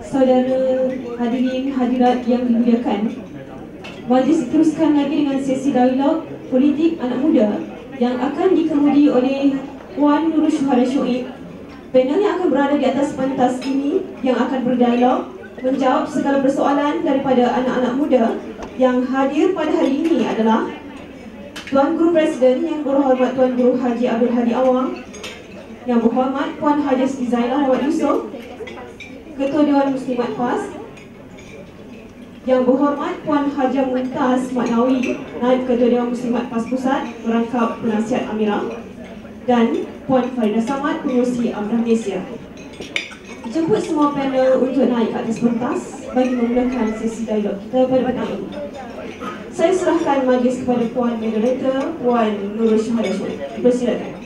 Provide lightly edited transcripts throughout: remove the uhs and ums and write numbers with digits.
saudara hadirin hadirat yang dimuliakan, majlis diteruskan lagi dengan sesi dialog politik anak muda yang akan dikemudi oleh Puan Nurul Syuhada Shoaib. Panel yang akan berada di atas pentas ini yang akan berdialog menjawab segala persoalan daripada anak-anak muda yang hadir pada hari ini adalah Tuan Guru Presiden Yang Berhormat Tuan Guru Haji Abdul Hadi Awang, Yang Berhormat Puan Haji Siti Zailah Muhammad Yusof, Ketua Dewan Muslimat PAS, Yang Berhormat Puan Hajah Mumtaz Mat Nawi, Naib Ketua Dewan Muslimat PAS Pusat merangkap Penasihat Amirah, dan Puan Faridah Samad, Pengurusi Amirah Malaysia. Jemput semua panel untuk naik ke atas pentas bagi memulakan sesi dialog kita pada petang ini. Saya serahkan majlis kepada Puan Moderator, Puan Nurul Syuhada Shoaib. Dipersilakan.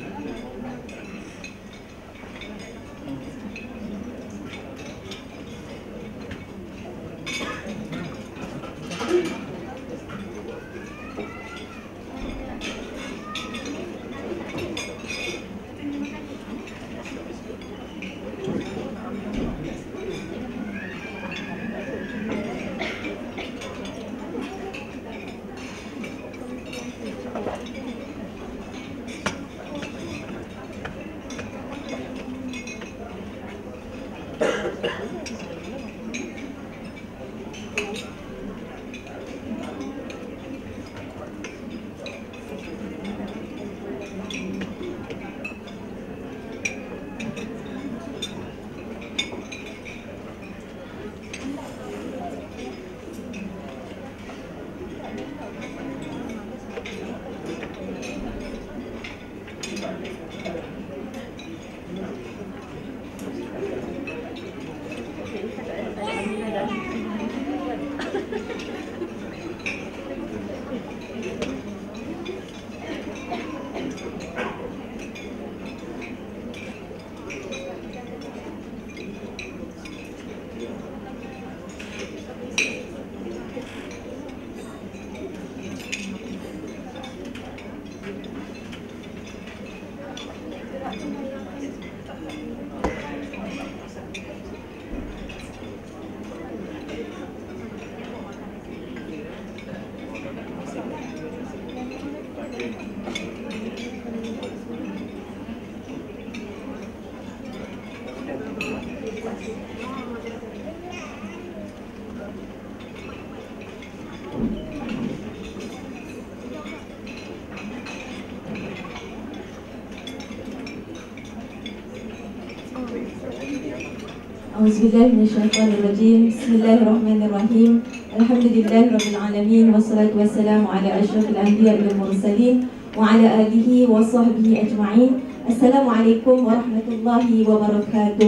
Auzubillahiminasyaitonirrajim. Bismillahirrahmanirrahim. Alhamdulillahirabbil alamin wassalatu wassalamu ala asyrafil anbiya'i wal mursalin wa ala alihi wa sahbihi ajma'in. Assalamualaikum warahmatullahi wabarakatuh.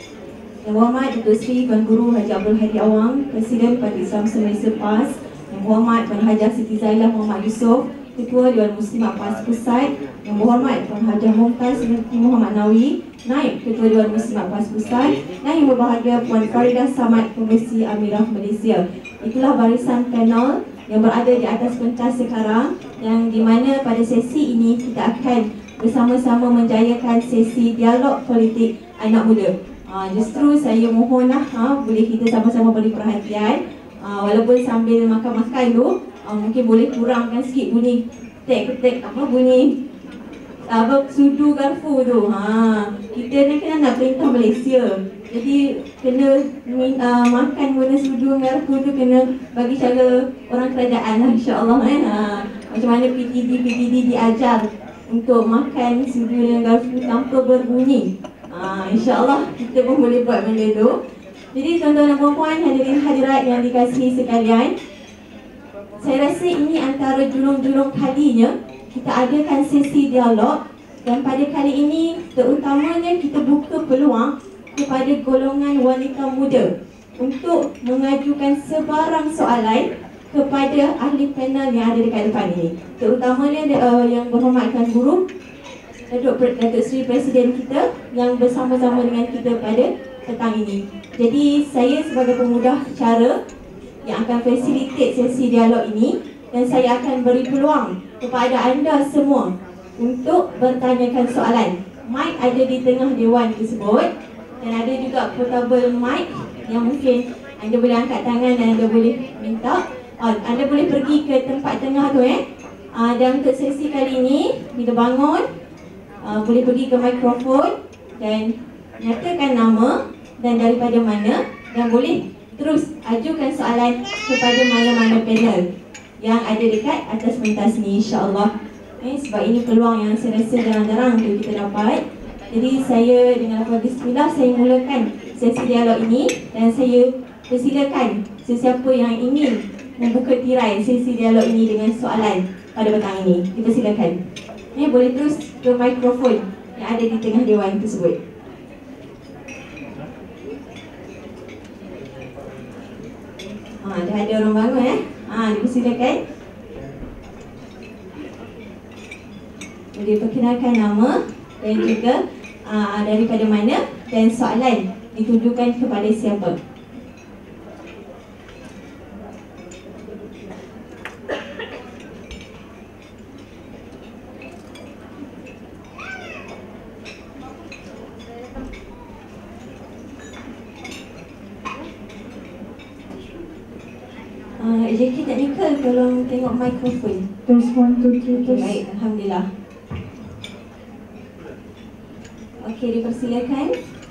Yang berhormat Datuk Seri Tuan Guru Haji Abdul Hadi Awang, Presiden Parti Islam Malaysia PAS, Yang berhormat Puan Hajah Siti Zailah Muhammad Yusof, Ketua Dewan Muslimat PAS Pusat, Yang berhormat Puan Hajah Mumtaz Muhammad Nawi, Naib Ketua Dewan Muslimat PAS Pusat, dan yang berbahagia Puan Faridah Samad, Pengurusi Amirah Malaysia. Itulah barisan panel yang berada di atas pentas sekarang, yang di mana pada sesi ini kita akan bersama-sama menjayakan sesi dialog politik anak muda. Justru saya mohonlah boleh kita sama-sama beri perhatian, walaupun sambil makan-makan tu mungkin boleh kurangkan sikit bunyi tek-tek bunyi sudu garfu tu. Kita ni kan nak perintah Malaysia, jadi kena makan guna sudu garfu tu kena bagi cara orang kerajaan lah, insya-Allah macam mana PTD diajar untuk makan sudu dengan garfu tanpa berbunyi. InsyaAllah kita pun boleh buat benda tu. Jadi tuan-tuan dan puan-puan, hadirin hadirat yang dikasihi sekalian, saya rasa ini antara julung-julung kalinya kita adakan sesi dialog, dan pada kali ini terutamanya kita buka peluang kepada golongan wanita muda untuk mengajukan sebarang soalan kepada ahli panel yang ada dekat depan ini. Terutamanya yang berhormatkan guru Datuk Seri Presiden kita yang bersama-sama dengan kita pada petang ini. Jadi saya sebagai pemudah cara yang akan facilitate sesi dialog ini, dan saya akan beri peluang kepada anda semua untuk bertanyakan soalan. Mic ada di tengah dewan tersebut, dan ada juga portable mic yang mungkin anda boleh angkat tangan dan anda boleh minta. Anda boleh pergi ke tempat tengah tu dan untuk sesi kali ini, bila bangun, boleh pergi ke mikrofon dan nyatakan nama dan daripada mana, dan boleh terus ajukan soalan kepada mana-mana panel yang ada dekat atas pentas ni, insya-Allah. Sebab ini peluang yang saya rasa jarang-jarang untuk kita dapat. Jadi saya dengan lafaz bismillah saya mulakan sesi dialog ini dan saya persilakan sesiapa yang ingin membuka tirai sesi dialog ini dengan soalan pada petang ini. Dipersilakan. Boleh terus ke mikrofon yang ada di tengah dewan tersebut. Dah ada orang bangun dipersilakan. Boleh perkenalkan nama dan juga daripada mana dan soalan ditujukan kepada siapa. JK Technical tolong tengok mikrofon. Test 1, 2, 3, test. Baik, Alhamdulillah. Okey, dipersilakan.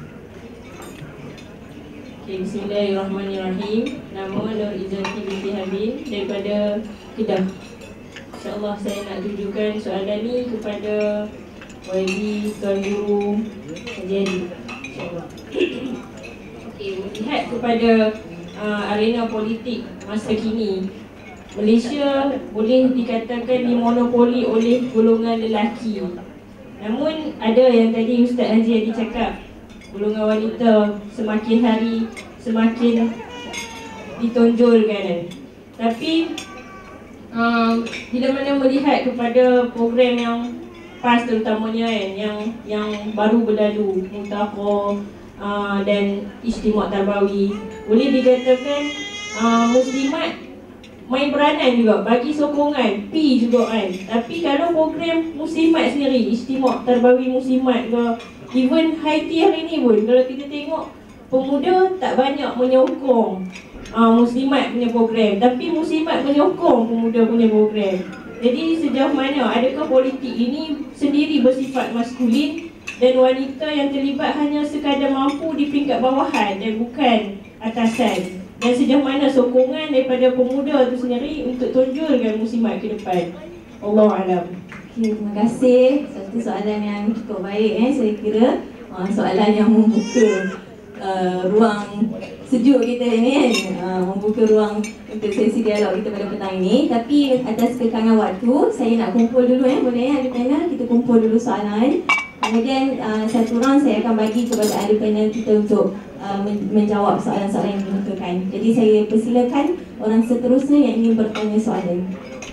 Okay, bismillahirrahmanirrahim. Nama Nur Izzati binti Habib daripada Kedah. InsyaAllah saya nak tujukan soalan ni kepada YB Tuan Guru Haji. InsyaAllah. Okay, melihat kepada arena politik masa kini, Malaysia boleh dikatakan dimonopoli oleh golongan lelaki. Namun ada yang tadi Ustaz Haji Adi cakap, golongan wanita semakin hari semakin ditonjolkan. Tapi bila mana melihat kepada program yang PAS terutamanya yang baru berlalu, Muntaqah dan Istimewa Tarbawi, boleh dikatakan muslimat main peranan juga, bagi sokongan, P juga kan. Tapi kalau program muslimat sendiri, Istimewa Tarbawi muslimat ke, even Haiti hari ni pun, kalau kita tengok, pemuda tak banyak menyokong muslimat punya program, tapi muslimat menyokong pemuda punya program. Jadi sejauh mana, adakah politik ini sendiri bersifat maskulin dan wanita yang terlibat hanya sekadar mampu di peringkat bawahan dan bukan atasan? Dan sejauh mana sokongan daripada pemuda itu sendiri untuk tonjolkan muslimat ke depan? Allahu'alam. Okay, terima kasih. Satu soalan yang cukup baik saya kira. Soalan yang membuka ruang sejuk kita ni membuka ruang untuk sesi dialog kita pada petang ini. Tapi atas kekangan waktu, saya nak kumpul dulu boleh ahli panel, kita kumpul dulu soalan. Kemudian satu round saya akan bagi kepada ahli panel kita untuk menjawab soalan-soalan yang dimukakan. Jadi saya persilakan orang seterusnya yang ingin bertanya soalan.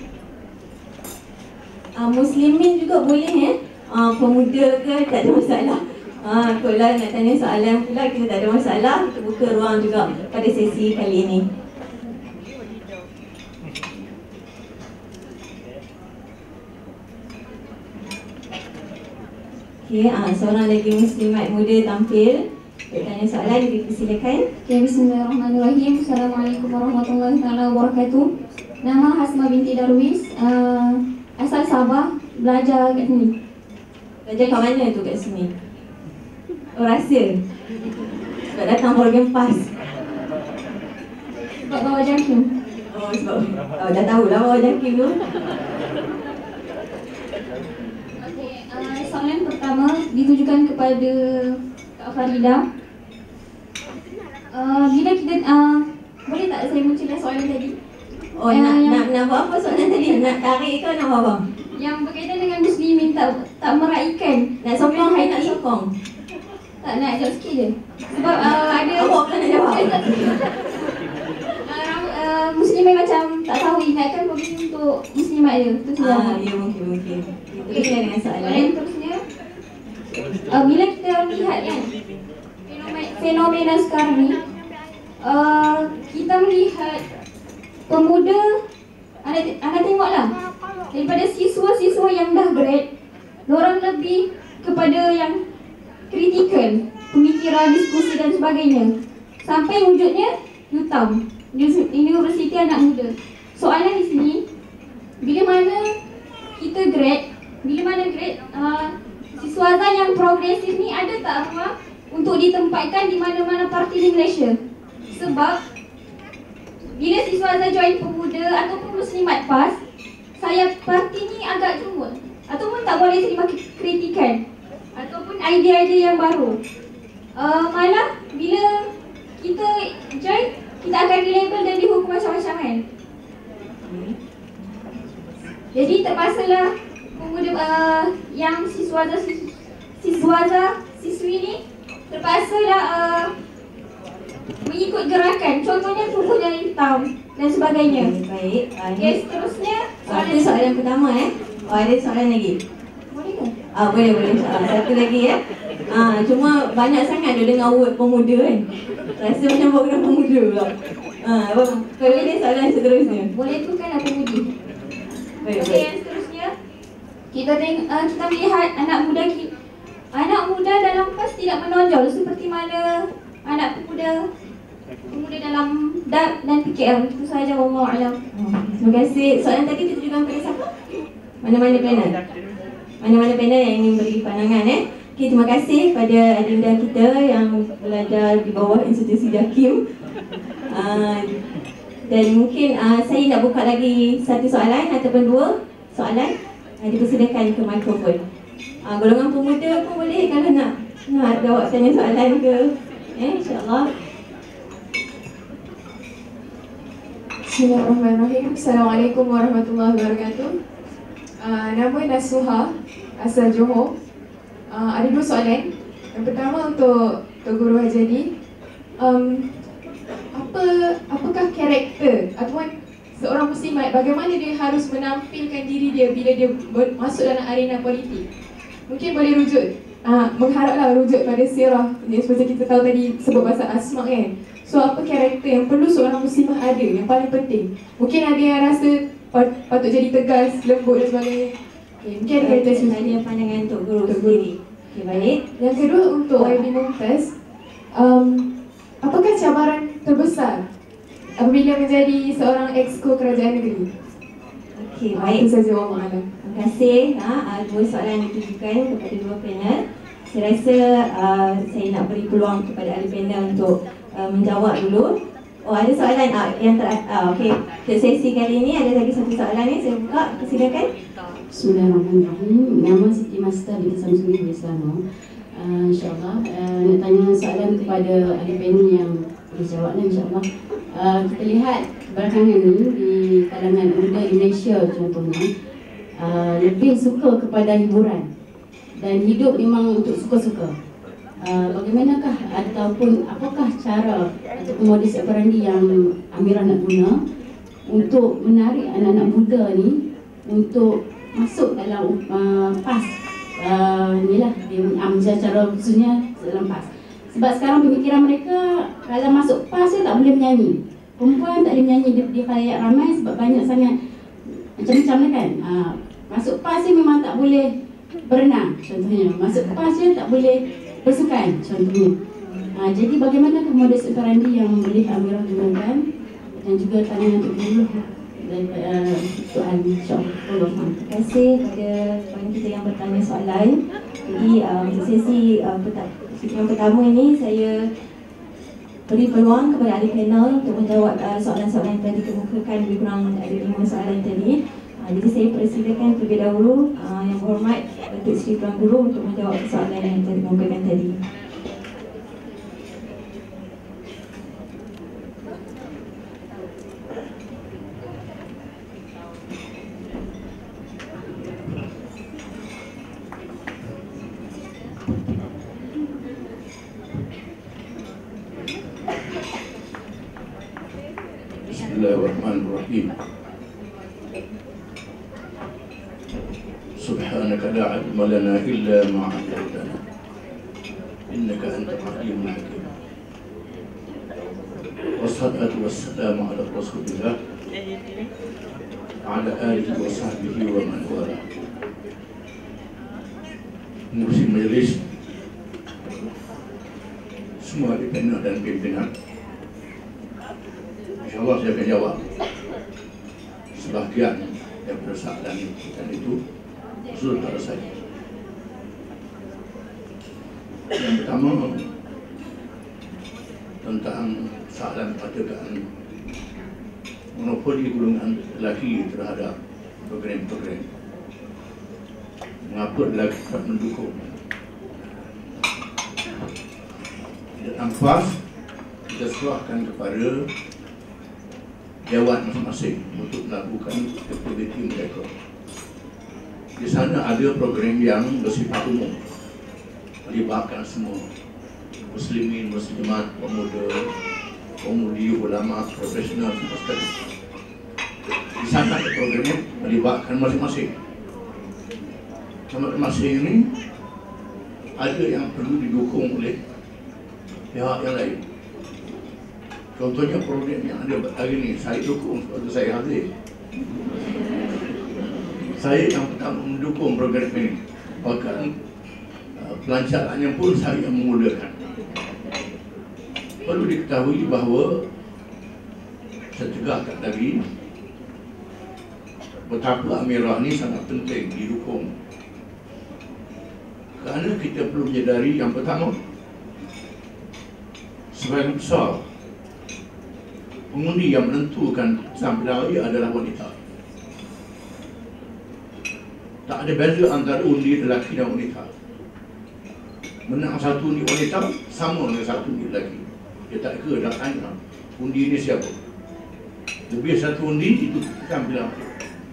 Muslimin juga boleh pemuda ke, tak ada masalah. Kalau nak tanya soalan pula, kita tak ada masalah. Kita buka ruang juga pada sesi kali ini. Okey, seorang lagi muslimat muda tampil untuk tanya soalan, dipersilakan. Okay, bismillahirrahmanirrahim. Assalamualaikum warahmatullahi wabarakatuh. Nama Hasma binti Darwis, asal Sabah, belajar kat sini. Belajar kat mana tu kat sini? Oh, rahsia? Sebab datang program PAS? Sebab bawa jangkim. Oh, sebab dah tahulah bawa jangkim tu. Soalan pertama ditujukan kepada Kak Farida. Bila kita boleh tak saya munculkan soalan tadi? Oh, nak buat apa soalan tadi? Nak tarik ke nak buat apa? Yang berkaitan dengan muslimin tak meraihkan. Nak sokong ke nak sokong? Tak, nak jawab sikit je. Sebab ada awak pula nak jawab. Muslimin macam tak tahu ingatkan program untuk muslimat je. Itu saja. Ya, mungkin. Kita dengan soalan. Soalan terusnya, bila kita lihat kan fenomena sekarang ni, kita melihat pemuda, anda tengoklah daripada siswa-siswa yang dah grad, diorang lebih kepada yang kritikal, pemikiran, diskusi dan sebagainya. sampai wujudnya UTAM, Universiti Anak Muda. Soalan di sini, bila mana grade, siswaza yang progresif ni ada tak ruang untuk ditempatkan di mana-mana parti di Malaysia? Sebab bila siswaza join Pemuda ataupun Muslimat PAS, saya parti ni agak jumul ataupun tak boleh terima kritikan ataupun idea-idea yang baru. Malah bila kita join, kita akan dilabel dan dihukum macam-macam kan. Jadi terpaksalah pemuda yang siswi ni terpaksalah mengikut gerakan. Contohnya tubuh dari hitam dan sebagainya. Baik. Okay, seterusnya Itu soalan pertama ada soalan lagi? boleh ke? Boleh insyaAllah. Satu lagi cuma banyak sangat dia dengar word pemuda kan. Rasa macam program pemuda pula. Kalau ni soalan seterusnya. Boleh tu kan apa budi. Baik. Okey, yang seterusnya kita melihat anak muda dalam PAS tidak menonjol seperti mana anak pemuda dalam DAP dan PKL. Itu sahaja, wallahu a'lam. Terima kasih. Soalan tadi ditujukan kepada siapa? Mana-mana panel? Mana-mana panel yang ingin beri pandangan Okay, terima kasih pada adinda kita yang belajar di bawah institusi JAKIM. Dan mungkin saya nak buka lagi satu soalan ataupun dua soalan. Dipersilakan ke mikrofon. Golongan pemuda pun boleh kalau nak jawab tanya soalan ke. InsyaAllah. Bismillahirrahmanirrahim. Assalamualaikum warahmatullahi wabarakatuh. Nama Nasuha, asal Johor. Ada dua soalan. Yang pertama untuk Tok Guru Hajadi. Apakah karakter ataupun seorang muslimat, bagaimana dia harus menampilkan diri dia bila dia masuk dalam arena politik? Mungkin boleh rujuk, mengharaplah rujuk pada sirah. Seperti kita tahu tadi sebut pasal Asma kan. So apa karakter yang perlu seorang muslimah ada yang paling penting? Mungkin ada yang rasa patut jadi tegas, lembut dan sebagainya. Mungkin ada karakter Tanya pandangan Tok Guru sendiri. Baik. Yang kedua untuk YB Mumtaz, apakah cabaran terbesar apabila menjadi seorang exco kerajaan negeri? Okey, baik. Itu saja, wallahu a'lam. Terima kasih. Dua soalan ditujukan kepada dua panel. Saya rasa saya nak beri peluang kepada ahli panel untuk menjawab dulu. Ada soalan yang okey. Untuk sesi kali ini ada lagi satu soalan ni, saya buka. Silakan. Bismillahirrahmanirrahim. Nama Siti Master binti Samsuri dari Selangor. InsyaAllah nak tanya soalan kepada ahli panel yang boleh jawab insyaAllah. Kita lihat belakangan ni di kalangan muda di Malaysia contohnya lebih suka kepada hiburan dan hidup memang untuk suka-suka. Bagaimanakah ataupun apakah cara ataupun modus operandi yang Amirah nak guna untuk menarik anak-anak muda ni untuk masuk dalam PAS? Inilah secara khususnya dalam PAS. Sebab sekarang pemikiran mereka kalau masuk PAS tak boleh menyanyi. Perempuan tak boleh menyanyi di khalayak ramai sebab banyak sangat macam-macam kan. Masuk PAS memang tak boleh berenang contohnya. Masuk PAS tak boleh bersukan contohnya. Jadi bagaimana modus operandi yang boleh Amirah gunakan dan juga tanya untuk dulu daripada soalan insyaAllah. Terima kasih kepada kawan kita yang bertanya soalan. Jadi untuk sesi yang pertama ini saya beri peluang kepada ahli panel untuk menjawab soalan-soalan yang telah dikemukakan. Lebih kurang ada 5 soalan tadi. Jadi saya persilakan terlebih dahulu yang berhormat Datuk Seri Tuan Guru untuk menjawab soalan yang telah dikemukakan tadi. Bismillahirrahmanirrahim. Subhanaka la ilma lana illa ma 'allamtana innaka antal alimul hakim. Wassalatu wassalamu ala Rasulillah ala alihi wa sahbihi wa man wala. Musim majelis, semua di panel dan pimpinan, InsyaAllah saya akan jawab sebahagian daripada soalan itu sudah pada saya. Yang pertama tentang soalan perkataan monopoli golongan lelaki terhadap program-program. Mengapa lelaki tak mendukung? Dalam PAS kita serahkan kepada dewan masing-masing untuk melakukan aktiviti mereka. Di sana ada program yang bersifat umum, melibatkan semua muslimin, muslimat, pemuda, pemudi, ulama, profesional, semua sekali. Di sana ada program melibatkan masing-masing. Masing-masing ini ada yang perlu didukung oleh pihak yang lain. Contohnya program yang ada hari ini, saya dukung sebab saya hadir. Saya yang pertama mendukung program ini. Bahkan pelancarannya pun saya yang memulakan. Perlu diketahui bahawa saya tegakkan lagi betapa Amirah ini sangat penting didukung. Kerana kita perlu menyadari yang pertama, sebagian besar pengundi yang menentukan keputusan pilihan raya adalah wanita. Tak ada beza antara undi lelaki dan wanita. Menang satu undi wanita sama dengan satu undi lelaki. Dia tak kira dah tanya undi ini siapa. Lebih satu undi itu keputusan pilihan raya.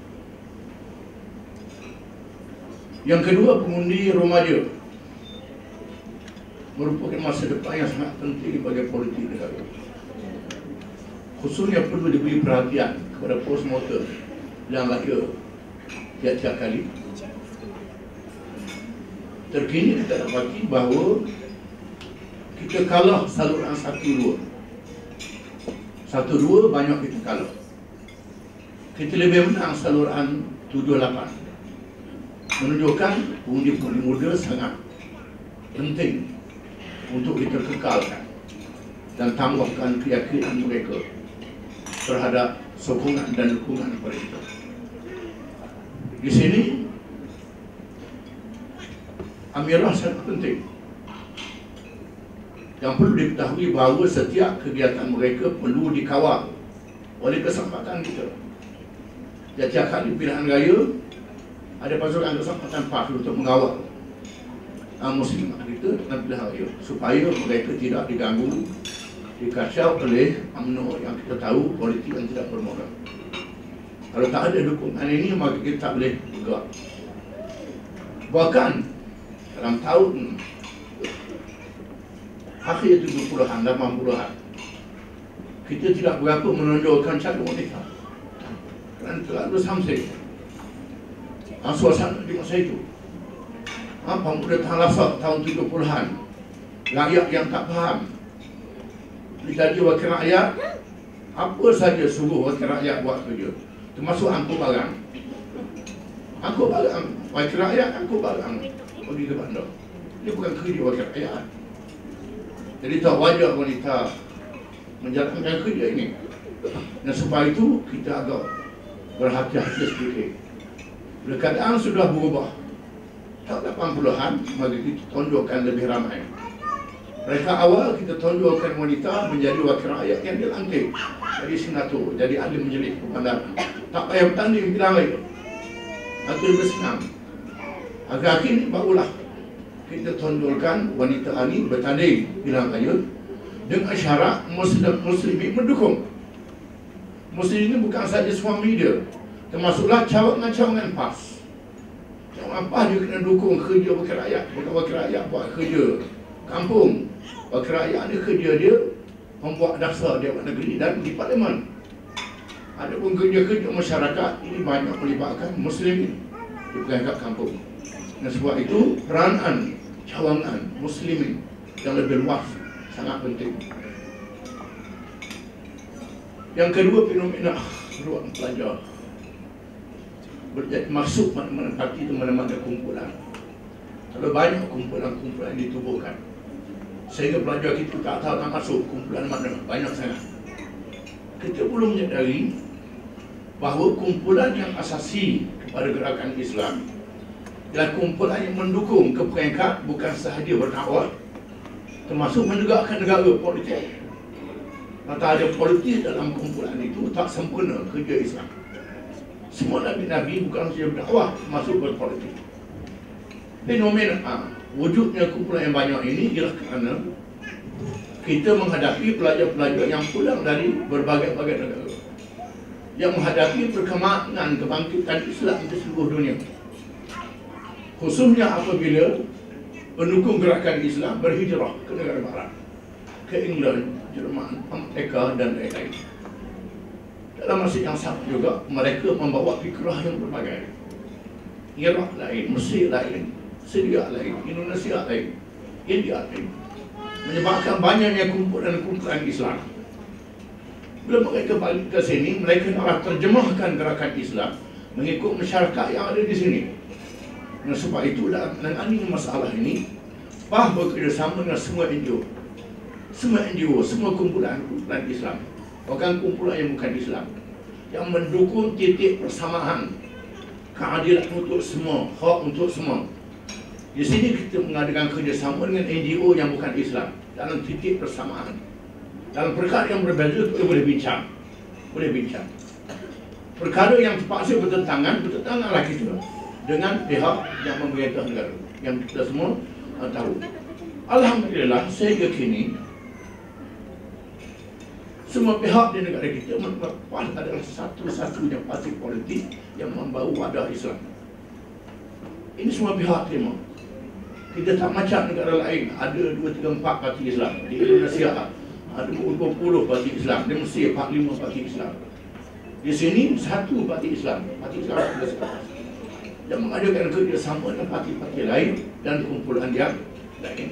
Yang kedua, pengundi remaja merupakan masa depan yang sangat penting bagi politik negara. Khususnya perlu diberi perhatian kepada post-mortem pilihan raya tiap-tiap kali. Terkini kita dapati bahawa kita kalah saluran 1-2. 1-2 banyak kita kalah. Kita lebih menang saluran 7-8. Menunjukkan pengundi-pengundi muda sangat penting untuk kita kekalkan dan tambahkan keyakinan mereka terhadap sokongan dan dukungan kepada kita. Di sini Amirah sangat penting. Yang perlu diketahui bahawa setiap kegiatan mereka perlu dikawal oleh kesempatan kita. Setiap kali pilihan raya ada pasukan kesempatan PAS untuk mengawal muslimat kita dalam pilihan raya supaya mereka tidak diganggu, dikacau oleh UMNO yang kita tahu politik yang tidak bermoral. Kalau tak ada dukungan ini, maka kita tak boleh bergerak. Bahkan dalam tahun akhir 70-an, 80-an, kita tidak berapa menonjolkan calon wanita kerana terlalu samsing suasana di masa itu. Pemuda Talasat tahun 70-an, rakyat yang tak faham, jadi wakil rakyat, apa saja suruh wakil rakyat buat kerja, termasuk angkut barang. Angkut barang, wakil rakyat angkut barang pergi ke bandar. Ini bukan kerja wakil rakyat. Jadi tak wajar wanita menjalankan kerja ini. Dan sebab itu kita agak berhati-hati sedikit. Bila keadaan sudah berubah, tahun 80-an, maka kita tonjolkan lebih ramai. Mereka awal kita tonjolkan wanita menjadi wakil rakyat yang dilantik, jadi senator, jadi ahli majlis perbandaran. Tak payah bertanding pilihan raya. Itu lebih senang. Akhir-akhir ini barulah kita tonjolkan wanita ini bertanding pilihan raya dengan syarat muslimin mendukung. Muslim ini bukan saja suami dia, termasuklah cawangan-cawangan PAS. Cawangan PAS dia kena dukung kerja wakil rakyat. Bukan wakil rakyat buat kerja kampung. Wakil rakyat ni kerja dia membuat dasar Dewan Negeri dan di Parlimen. Adapun kerja-kerja masyarakat ini banyak melibatkan muslimin di perangkat kampung. Dan sebab itu peranan cawangan muslimin yang lebih luas sangat penting. Yang kedua, fenomena ruang pelajar masuk mana-mana parti itu, mana-mana kumpulan. Kalau banyak kumpulan-kumpulan ditubuhkan, sehingga pelajar kita tak tahu nak masuk kumpulan mana, banyak sangat. kita belum menyadari bahawa kumpulan yang asasi kepada gerakan Islam adalah kumpulan yang mendukung ke peringkat bukan sahaja berdakwah, termasuk menegakkan negara politik. Maka ada politik dalam kumpulan itu, tak sempurna kerja Islam. Semua Nabi-Nabi bukan sahaja berdakwah, termasuk berpolitik. Fenomena wujudnya kumpulan yang banyak ini ialah kerana kita menghadapi pelajar-pelajar yang pulang dari berbagai-bagai negara, yang menghadapi perkembangan kebangkitan Islam di seluruh dunia, khususnya apabila pendukung gerakan Islam berhijrah ke negara barat, ke England, Jerman, Amerika dan lain-lain. Dalam masa yang sama juga mereka membawa fikrah yang berbagai. Iraq lain, Mesir lain, Syria lain, Indonesia lain, India lain, menyebabkan banyaknya kumpulan-kumpulan Islam. Bila mereka balik ke sini, mereka nak terjemahkan gerakan Islam mengikut masyarakat yang ada di sini. Dan sebab itu dalam menangani masalah ini, PAH bekerjasama dengan semua NGO, semua kumpulan-kumpulan Islam, bahkan kumpulan yang bukan Islam, yang mendukung titik persamaan, keadilan untuk semua, hak untuk semua. Di sini kita mengadakan kerjasama dengan NGO yang bukan Islam dalam titik persamaan. Dalam perkara yang berbeza kita boleh bincang. Perkara yang terpaksa bertentanganlah kita dengan pihak yang memerintah negara, yang kita semua tahu. Alhamdulillah sehingga kini semua pihak di negara kita menganggap PAS adalah satu-satunya parti politik yang membawa wadah Islam. Ini semua pihak terima. Kita tak macam negara lain, ada 2, 3, 4 parti Islam. Di Indonesia ada 20 parti Islam, di Mesir 45 parti Islam. Di sini satu parti Islam, parti Islam yang mengadakan kerjasama dengan parti-parti lain dan kumpulan yang lain.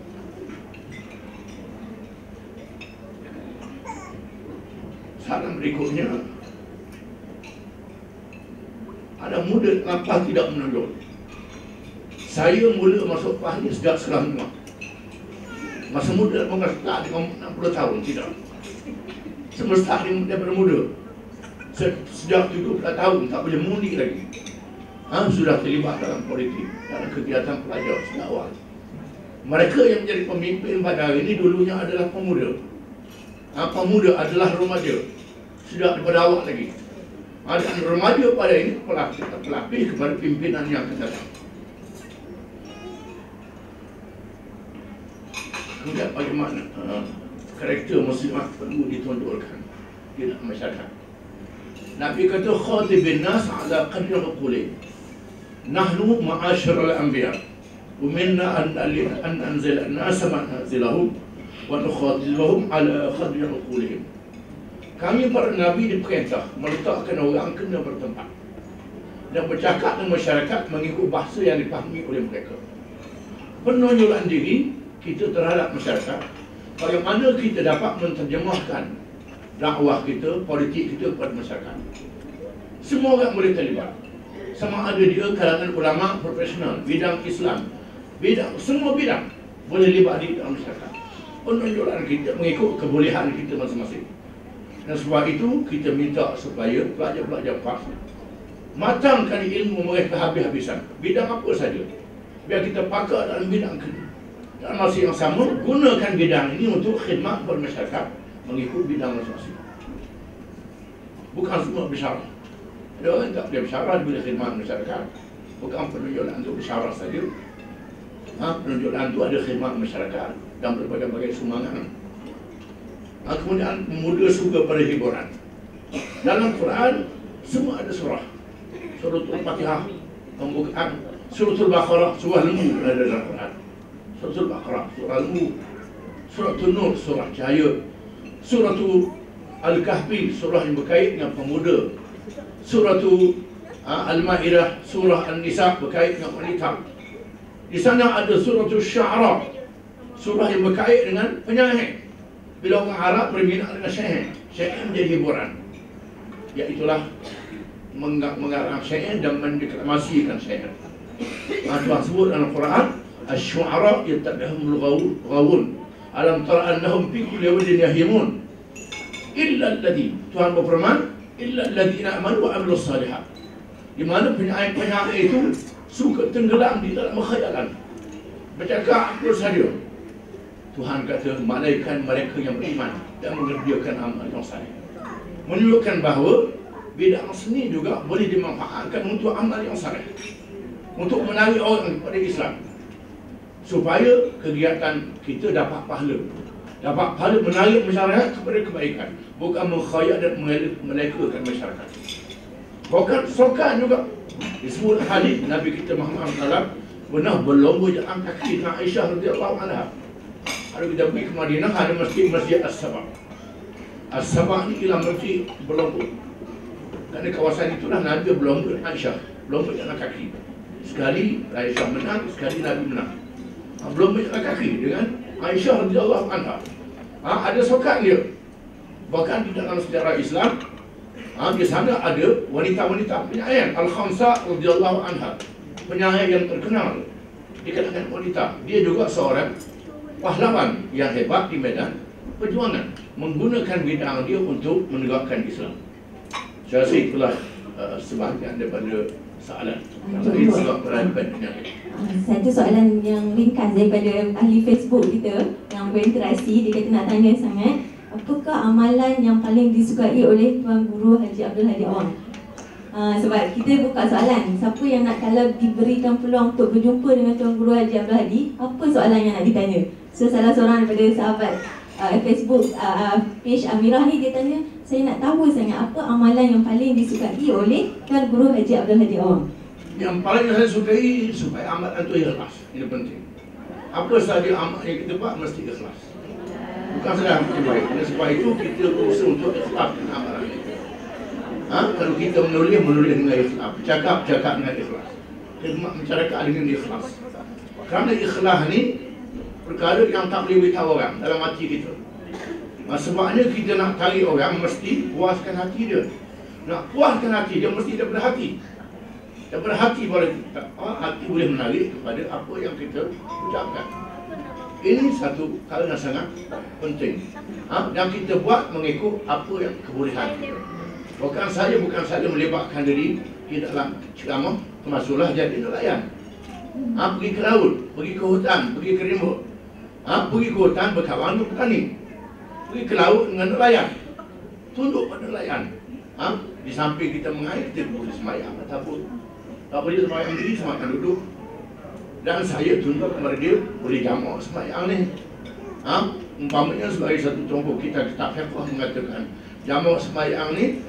Saran berikutnya, anak muda kenapa tidak menonjol? Saya mula masuk PAS ni sejak sekolah menengah. Masa muda tak dengan 60 tahun, tidak. Semesta daripada muda. Sejak 70 tahun tak boleh mundi lagi. Sudah terlibat dalam politik, dalam kegiatan pelajar sejak awal. Mereka yang menjadi pemimpin pada hari ini dulunya adalah pemuda. Pemuda adalah remaja, sudah daripada awal lagi. Dan remaja pada ini pelapis kepada pimpinan yang akan datang. Kemudian bagaimana karakter muslimat perlu ditonjolkan di dalam masyarakat. Nabi kata khatibin nas ala qadri uqulihim. Nahnu ma'asyiral anbiya umirna an anzila an-nas manazilahum wa nukhatibahum ala qadri uqulihim. Kami para nabi diperintah meletakkan orang kena bertempat dan bercakap dengan masyarakat mengikut bahasa yang dipahami oleh mereka. Penonjolan diri kita terhadap masyarakat, bagaimana kita dapat menterjemahkan dakwah kita, politik kita kepada masyarakat. Semua orang boleh terlibat, sama ada dia kalangan ulama profesional, bidang Islam, semua bidang boleh libat di dalam masyarakat. Penonjolan kita mengikut kebolehan kita masing-masing. Dan sebab itu kita minta supaya pelajar-pelajar PAS matangkan ilmu mereka habis-habisan, bidang apa saja, biar kita pakar dalam bidang kita. Dalam masa yang sama, gunakan bidang ini untuk khidmat kepada masyarakat mengikut bidang masing-masing. Bukan semua bersyarah. Ada orang tak boleh bersyarah bila khidmat masyarakat. Bukan penonjolan untuk bersyarah saja. Penonjolan itu ada khidmat masyarakat dan berbagai-bagai sumbangan. Kemudian muda suka pada hiburan. Dalam Quran semua ada surah. Suratul Fatihah, pembukaan, Suratul Baqarah, surah lembu ada dalam Quran. Suratul Baqarah, surah lembu, Suratul Nur, surah cahaya, Suratul Al-Kahfi, surah yang berkait dengan pemuda, Suratul Al-Ma'idah, surah An-Nisa berkait dengan wanita. Di sana ada Suratul Syu'ara, surah yang berkait dengan penyair. Bila orang Arab berminat dengan syair, syair menjadi hiburan. Iaitulah mengarang syair dan mendeklamasikan syair. Tuhan sebut dalam Quran, Asy-syu'ara yattabi'uhumul ghawun. Alam tara annahum fi kulli wadin yahimun. illa alladhi, Tuhan berfirman, illa alladhina amanu wa amilus salihat. Di mana penyair itu suka tenggelam di dalam khayalan, bercakap apa saja. Tuhan kata, malaikat mereka yang beriman dan mengerjakan amal yang saleh. Menunjukkan bahawa bidang seni juga boleh dimanfaatkan untuk amal yang saleh, untuk menarik orang kepada Islam, supaya kegiatan kita dapat pahala menarik masyarakat kepada kebaikan, bukan mengkhayal dan melekakan masyarakat. Bukan sokan juga. Disebut hadis Nabi kita Muhammad SAW pernah berlomba jalan kaki dengan Aisyah radhiyallahu anha. Kalau kita pergi ke Madinah, ada masjid As-Sabah. As-Sabah ni ialah masjid berlomba. Kerana kawasan itulah Nabi berlomba dengan Aisyah, berlomba jalan kaki. Sekali Aisyah menang, sekali Nabi menang. Berlomba jalan kaki dengan Aisyah radhiyallahu anha. Ada sokan dia. Bahkan di dalam sejarah Islam, di sana ada wanita-wanita penyair Al-Khamsah radhiyallahu anha, penyair yang terkenal di kalangan wanita. Dia juga seorang pahlawan yang hebat di medan perjuangan, menggunakan bidang dia untuk menegakkan Islam. Saya rasa itulah sebahagian daripada soalan. Jadi sebab penyair. Satu soalan yang ringkas daripada ahli Facebook kita yang berinteraksi, dia kata nak tanya sangat, apakah amalan yang paling disukai oleh Tuan Guru Haji Abdul Hadi Awang? Sebab kita buka soalan, siapa yang nak, kalau diberikan peluang untuk berjumpa dengan Tuan Guru Haji Abdul Hadi, apa soalan yang nak ditanya? So salah seorang daripada sahabat Facebook page Amirah ni, dia tanya, saya nak tahu sangat apa amalan yang paling disukai oleh Tuan Guru Haji Abdul Hadi Awang. Yang paling saya sukai supaya amalan itu ikhlas. Ini penting. Apa sahaja amal yang kita buat mesti ikhlas. Bukan sedang baik. Dan sebab itu kita berusaha untuk ikhlas dengan amalan kita. Kalau kita menulis dengan ikhlas, bercakap dengan ikhlas, khidmat masyarakat dengan ikhlas. Kerana ikhlas ni perkara yang tak boleh beritahu orang dalam hati kita. Sebabnya kita nak tarik orang, mesti puaskan hati dia. Nak puaskan hati dia, mesti daripada hati. Daripada hati boleh, hati boleh menarik kepada apa yang kita ucapkan. Ini satu hal yang sangat penting. Dan kita buat mengikut apa yang kebolehan kita. Bukan saja melibatkan diri di dalam ceramah, termasuklah jadi nelayan. Pergi ke laut, pergi ke hutan, pergi ke rimba. Pergi ke hutan berkawan dengan petani. Pergi ke laut dengan nelayan. Tunduk pada nelayan. Di samping kita mengair, kita boleh semayang ataupun tak boleh semayang diri, semayang duduk. Dan saya tunduk kepada dia, boleh jamak semayang ni. Umpamanya sebagai satu contoh, kita kitab fiqh mengatakan jamak semayang ni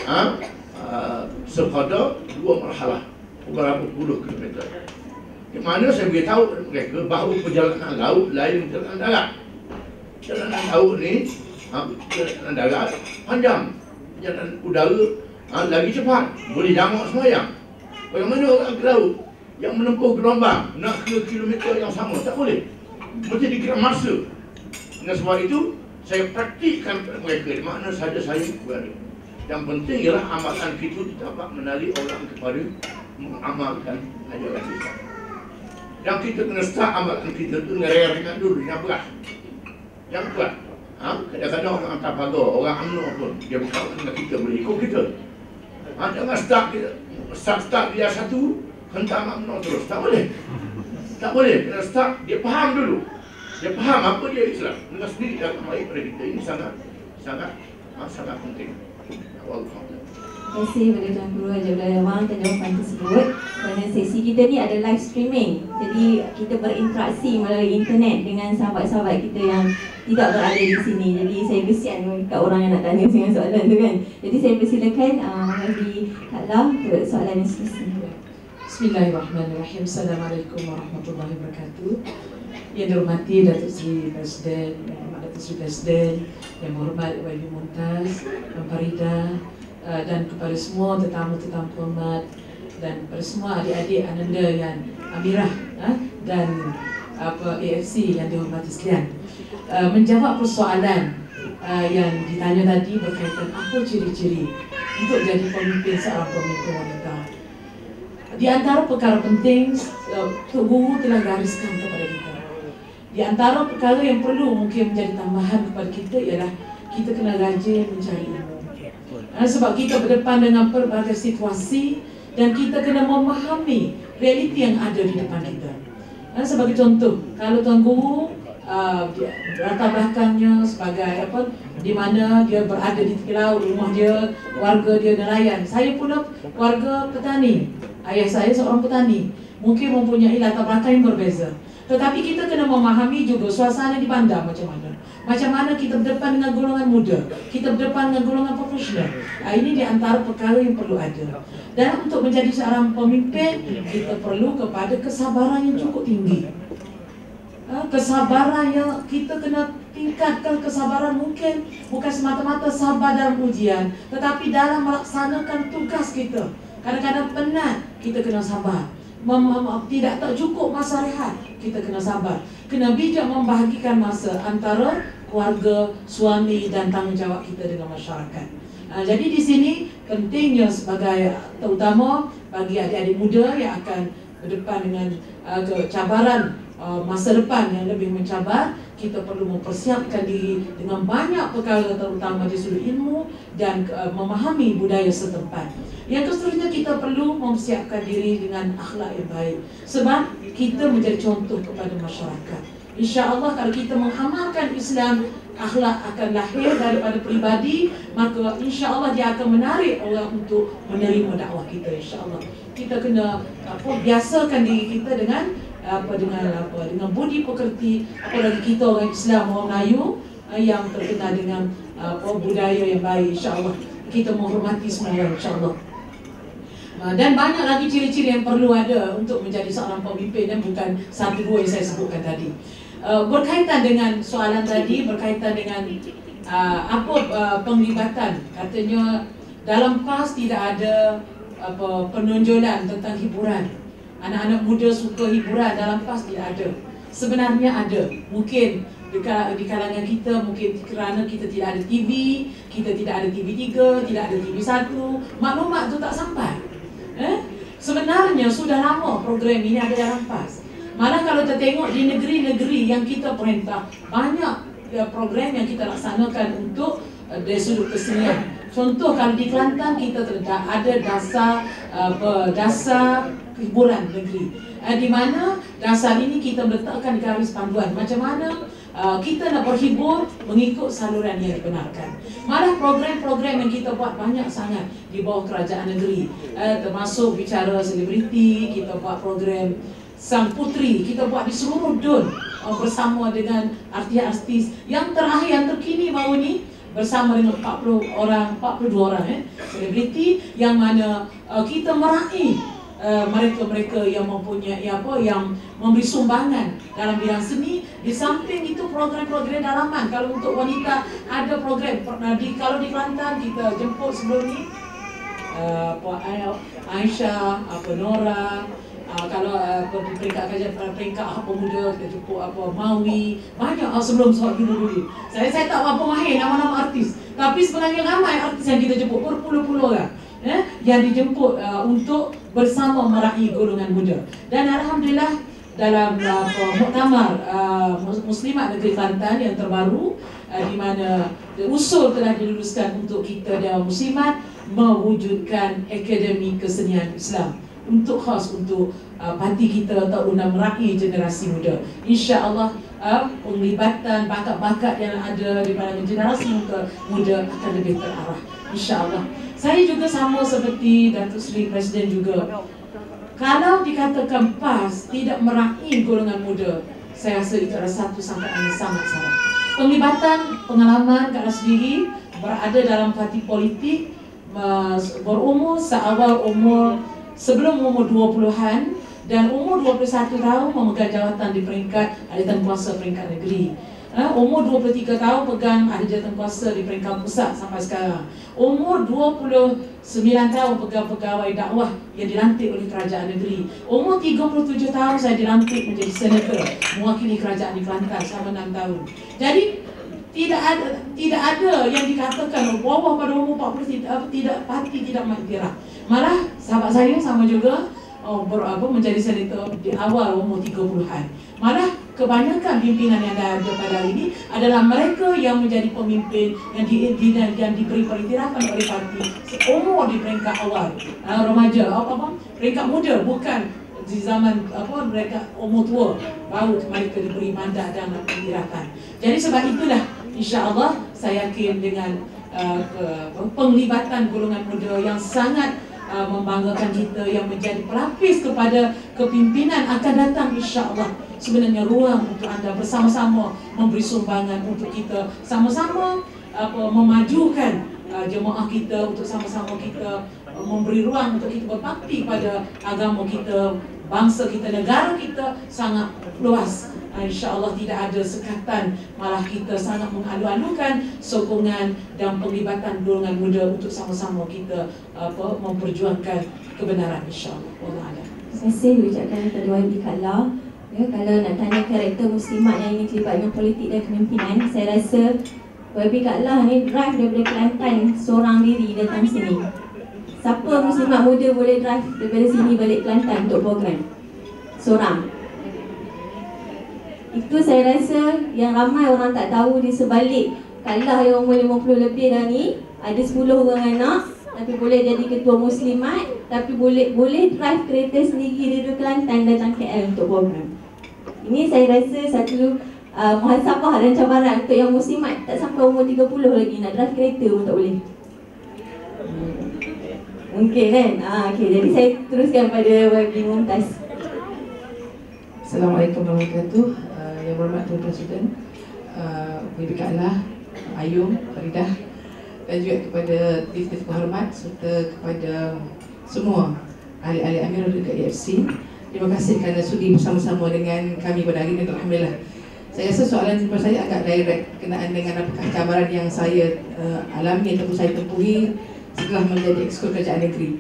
sekadar 2 marhalah, beberapa puluh kilometer. Di mana saya beritahu mereka bahawa perjalanan laut lain perjalanan darat. Perjalanan laut ni, perjalanan darat panjang, perjalanan udara lagi cepat, boleh jamak semayang. Bagaimana orang ke laut yang menempuh gelombang nak ke kilometer yang sama? Tak boleh. Mesti dikira masa. Dengan sebab itu, saya praktikkan kepada mereka di mana saja saya berada. Yang penting ialah amalan kita dapat menarik orang kepada mengamalkan ajaran Islam. Yang kita kena start amalan kita tu dengan ringan dulu, yang berat. Yang berat. Kadang-kadang orang hantar pagar, orang UMNO pun, dia berkawan dengan kita, boleh ikut kita. Jangan start dia satu, hentam UMNO terus. Tak boleh. Tak boleh. Kena start, dia faham dulu. Dia faham apa dia Islam. Dengan sendiri dia akan baik pada kita. Ini sangat penting. Terima kasih kepada Tuan Guru Haji Abdul Awang atas jawapan tersebut. Kerana sesi kita ni ada live streaming, jadi kita berinteraksi melalui internet dengan sahabat-sahabat kita yang tidak berada di sini. Jadi saya kesian dekat orang yang nak tanya dengan soalan tu kan. Jadi saya persilakan Haji Kala untuk soalan yang seterusnya. Bismillahirrahmanirrahim. Assalamualaikum warahmatullahi wabarakatuh. Yang dihormati Datuk Seri Presiden, Yang Hormat Datuk Seri Presiden, Yang Hormat YB Mumtaz, Yang Farida, dan kepada semua tetamu-tetamu hormat dan kepada semua adik-adik Ananda yang Amirah dan AFC yang dihormati sekalian. Menjawab persoalan yang ditanya tadi berkaitan apa ciri-ciri untuk jadi pemimpin seorang pemimpin wanita. Di antara perkara penting Tok Guru telah gariskan kepada kita. Di antara perkara yang perlu mungkin menjadi tambahan kepada kita ialah kita kena rajin mencari ilmu. Sebab kita berdepan dengan pelbagai situasi dan kita kena memahami realiti yang ada di depan kita. Sebagai contoh, kalau Tuan Guru latar belakangnya sebagai apa, di mana dia berada di tepi laut, rumah dia, warga dia nelayan. Saya pula warga petani. Ayah saya seorang petani. Mungkin mempunyai latar belakang yang berbeza. Tetapi kita kena memahami juga suasana di bandar macam mana. Macam mana kita berdepan dengan golongan muda, kita berdepan dengan golongan profesional. Ini di antara perkara yang perlu ada. Dan untuk menjadi seorang pemimpin, kita perlu kepada kesabaran yang cukup tinggi. Kesabaran yang kita kena tingkatkan, kesabaran mungkin bukan semata-mata sabar dalam ujian, tetapi dalam melaksanakan tugas kita. Kadang-kadang penat, kita kena sabar. Tidak tak cukup masa rehat, kita kena sabar. Kena bijak membahagikan masa antara keluarga, suami dan tanggungjawab kita dengan masyarakat. Jadi di sini pentingnya sebagai terutama bagi adik-adik muda yang akan berdepan dengan cabaran masa depan yang lebih mencabar, kita perlu mempersiapkan diri dengan banyak perkara, terutama di sudut ilmu dan memahami budaya setempat. Yang seterusnya, kita perlu mempersiapkan diri dengan akhlak yang baik, sebab kita menjadi contoh kepada masyarakat. InsyaAllah kalau kita mengamalkan Islam, akhlak akan lahir daripada peribadi, maka insyaAllah dia akan menarik orang untuk menerima dakwah kita. InsyaAllah kita kena biasakan diri kita dengan budi pekerti, apalagi kita orang Islam, orang Melayu yang terkenal dengan budaya yang baik. InsyaAllah kita menghormati semua orang, insyaAllah. Dan banyak lagi ciri-ciri yang perlu ada untuk menjadi seorang pemimpin, dan bukan satu dua yang saya sebutkan tadi. Berkaitan dengan soalan tadi, berkaitan dengan penglibatan, katanya dalam PAS tidak ada penonjolan tentang hiburan. Anak-anak muda suka hiburan, dalam PAS tidak ada. Sebenarnya ada. Mungkin di kalangan kita, mungkin kerana kita tidak ada TV, kita tidak ada TV3, tidak ada TV1, maklumat itu tak sampai. Sebenarnya sudah lama program ini ada dalam PAS. Malah kalau kita tengok di negeri-negeri yang kita perintah, banyak program yang kita laksanakan untuk dari sudut kesenian. Contoh kalau di Kelantan kita ada dasar hiburan negeri, di mana dasar ini kita meletakkan garis panduan macam mana kita nak berhibur mengikut saluran yang dibenarkan. Malah program-program yang kita buat banyak sangat di bawah kerajaan negeri, termasuk bicara selebriti, kita buat program Sang Putri, kita buat di seluruh DUN bersama dengan artis-artis yang terakhir, yang terkini baru ni, bersama dengan 42 orang selebriti, yang mana kita meraih mereka-mereka yang mempunyai yang memberi sumbangan dalam bidang seni. Di samping itu program-program dalaman. Kalau untuk wanita ada program, kalau di Kelantan kita jemput sebelum ni Aisyah, Nora. Kalau peringkat pemuda kita jemput Mawi, banyak sebelum soal dulu. Saya tak apa mahir nama-nama artis, tapi sebenarnya ramai artis yang kita jemput, berpuluh-puluh orang yang dijemput untuk bersama meraih golongan muda. Dan alhamdulillah dalam muktamar Muslimat Negeri Kelantan yang terbaru, di mana usul telah diluluskan untuk kita Dewan Muslimat mewujudkan Akademi Kesenian Islam untuk khas untuk parti kita untuk meraih generasi muda. InsyaAllah penglibatan bakat-bakat yang ada di kalangan generasi muda akan lebih terarah, InsyaAllah. Saya juga sama seperti Datuk Seri Presiden juga. Kalau dikatakan PAS tidak meraih golongan muda, saya rasa itu adalah satu sangkaan yang sangat salah. Penglibatan, pengalaman Kak sendiri berada dalam parti politik, berumur seawal umur sebelum umur 20-an, dan umur 21 tahun memegang jawatan di peringkat ahli kuasa peringkat negeri. Umur 23 tahun pegang ahli kuasa di peringkat pusat sampai sekarang. Umur 29 tahun pegang pegawai dakwah yang dilantik oleh kerajaan negeri. Umur 37 tahun saya dilantik menjadi senator mewakili kerajaan di Kelantan selama 6 tahun. Jadi tidak ada yang dikatakan bawah pada umur 40 parti tidak mengiktiraf. Malah sahabat saya sama juga menjadi senator di awal umur 30-an. Malah kebanyakan pimpinan yang ada pada hari ini adalah mereka yang menjadi pemimpin yang diberi periktirafan oleh parti seumur di peringkat awal, remaja, peringkat muda, bukan di zaman mereka umur tua baru mereka diberi mandat dan periktirafan. Jadi sebab itulah insya-Allah saya yakin dengan penglibatan golongan muda yang sangat membanggakan kita, yang menjadi pelapis kepada kepimpinan akan datang, insya-Allah sebenarnya ruang untuk anda bersama-sama memberi sumbangan untuk kita sama-sama memajukan jemaah kita, untuk sama-sama kita memberi ruang untuk kita berbakti pada agama kita, bangsa kita, negara kita sangat luas. InsyaAllah tidak ada sekatan, malah kita sangat mengalu-alukan sokongan dan penglibatan golongan muda untuk sama-sama kita memperjuangkan kebenaran, insyaAllah. Terima kasih diucapkan kepada YB Kak La. Ya, kalau nak tanya karakter muslimat yang ini terlibat dengan politik dan kepimpinan, saya rasa YB Kak La ni drive daripada Kelantan seorang diri datang sini. Siapa muslimat muda boleh drive daripada sini balik Kelantan untuk program? Seorang. Itu saya rasa yang ramai orang tak tahu di sebalik Kak La yang umur 50 lebih dah ni, ada 10 orang anak, tapi boleh jadi ketua muslimat, tapi boleh drive kereta sendiri dari Kelantan datang KL untuk program. Ini saya rasa satu muhasabah dan cabaran untuk yang muslimat tak sampai umur 30 lagi nak drive kereta pun tak boleh. Mungkin kan? Okay, jadi saya teruskan pada YB Mumtaz. Assalamualaikum warahmatullahi wabarakatuh. Yang berhormat Tuan Presiden, YB Kak La, Ayung, Faridah, dan juga kepada Tuan Hormat serta kepada semua ahli-ahli Amirul dekat EFC. Terima kasih kerana sudi bersama-sama dengan kami pada hari ini. Alhamdulillah. Saya rasa soalan jumpa saya agak direct berkenaan dengan apakah cabaran yang saya alami ataupun saya tempuhi setelah menjadi Exco Kerajaan Negeri.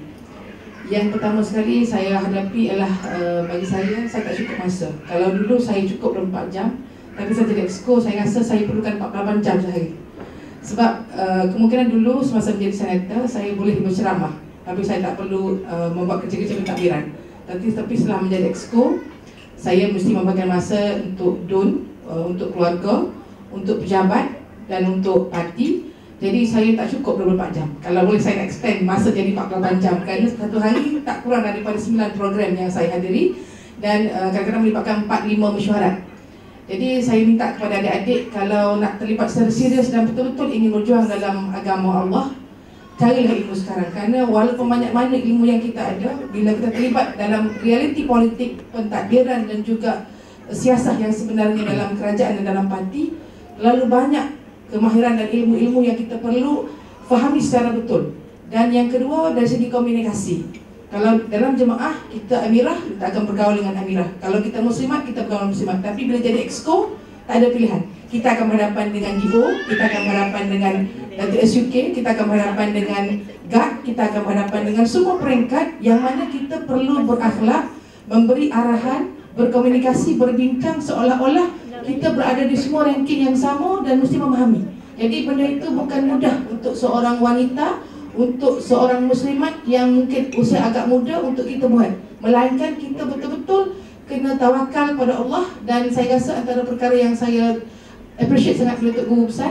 Yang pertama sekali saya hadapi ialah bagi saya tak cukup masa. Kalau dulu saya cukup 24 jam, tapi saya jadi Exco, saya rasa saya perlukan 48 jam sehari. Sebab kemungkinan dulu semasa menjadi senator saya boleh berceramah, tapi saya tak perlu membuat kerja-kerja pentadbiran. Tapi setelah menjadi Exco, saya mesti membagikan masa untuk DUN, untuk keluarga, untuk pejabat dan untuk parti. Jadi saya tak cukup 24 jam. Kalau boleh saya extend masa jadi 48 jam, kerana satu hari tak kurang daripada 9 program yang saya hadiri dan kadang-kadang melibatkan 4-5 mesyuarat. Jadi saya minta kepada adik-adik, kalau nak terlibat secara serius dan betul-betul ingin berjuang dalam agama Allah, carilah ilmu sekarang. Kerana walaupun banyak mana ilmu yang kita ada, bila kita terlibat dalam realiti politik, pentadbiran dan juga siasah yang sebenarnya dalam kerajaan dan dalam parti, terlalu banyak kemahiran dan ilmu-ilmu yang kita perlu fahami secara betul. Dan yang kedua, dari segi komunikasi. Kalau dalam jemaah kita amirah, kita akan bergaul dengan amirah. Kalau kita muslimat, kita bergaul dengan muslimat. Tapi bila jadi exco, tak ada pilihan. Kita akan berhadapan dengan GO, kita akan berhadapan dengan Datuk SUK, kita akan berhadapan dengan GAD, kita akan berhadapan dengan semua peringkat yang mana kita perlu berakhlak, memberi arahan, berkomunikasi, berbincang seolah-olah kita berada di semua ranking yang sama dan mesti memahami. Jadi benda itu bukan mudah untuk seorang wanita, untuk seorang muslimat yang mungkin usia agak muda untuk kita buat. Melainkan kita betul-betul kena tawakal pada Allah. Dan saya rasa antara perkara yang saya appreciate sangat Datuk Guru Besar,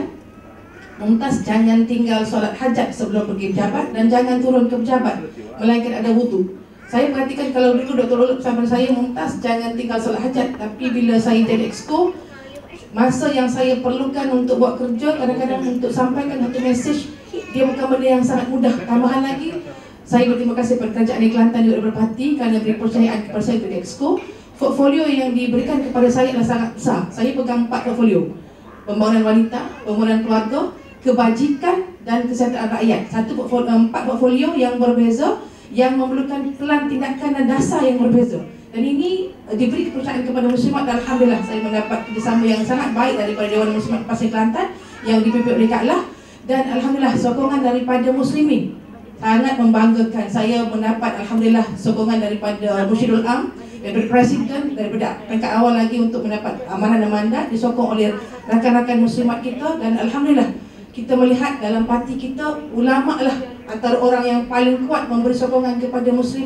Mumtaz jangan tinggal solat hajat sebelum pergi pejabat dan jangan turun ke pejabat melainkan ada wudu. Saya perhatikan kalau dulu Dr. Uluk bersama saya, Mumtaz jangan tinggal solat hajat. Tapi bila saya jadi exco, masa yang saya perlukan untuk buat kerja, kadang-kadang untuk sampaikan satu mesej, dia bukan benda yang sangat mudah. Tambahan lagi, saya berterima kasih kepada Kerajaan Negeri Kelantan juga berparti kerana beri percayaan kepada saya untuk exco. Portfolio yang diberikan kepada saya adalah sangat besar. Saya pegang 4 portfolio. Pembangunan wanita, pembangunan keluarga, kebajikan dan kesejahteraan rakyat. 4 portfolio yang berbeza, yang memerlukan pelan tindakan dan dasar yang berbeza. Dan ini diberi kepercayaan kepada muslimat dan alhamdulillah saya mendapat kerjasama yang sangat baik daripada Dewan Muslimat Pasir Kelantan yang dipimpin oleh Kak La. Dan alhamdulillah sokongan daripada muslimin sangat membanggakan. Saya mendapat alhamdulillah sokongan daripada Musyidul Am, daripada Presiden, daripada peringkat awal lagi untuk mendapat amanah dan mandat, disokong oleh rakan-rakan muslimat kita. Dan alhamdulillah kita melihat dalam parti kita, ulama lah antara orang yang paling kuat memberi sokongan kepada muslimat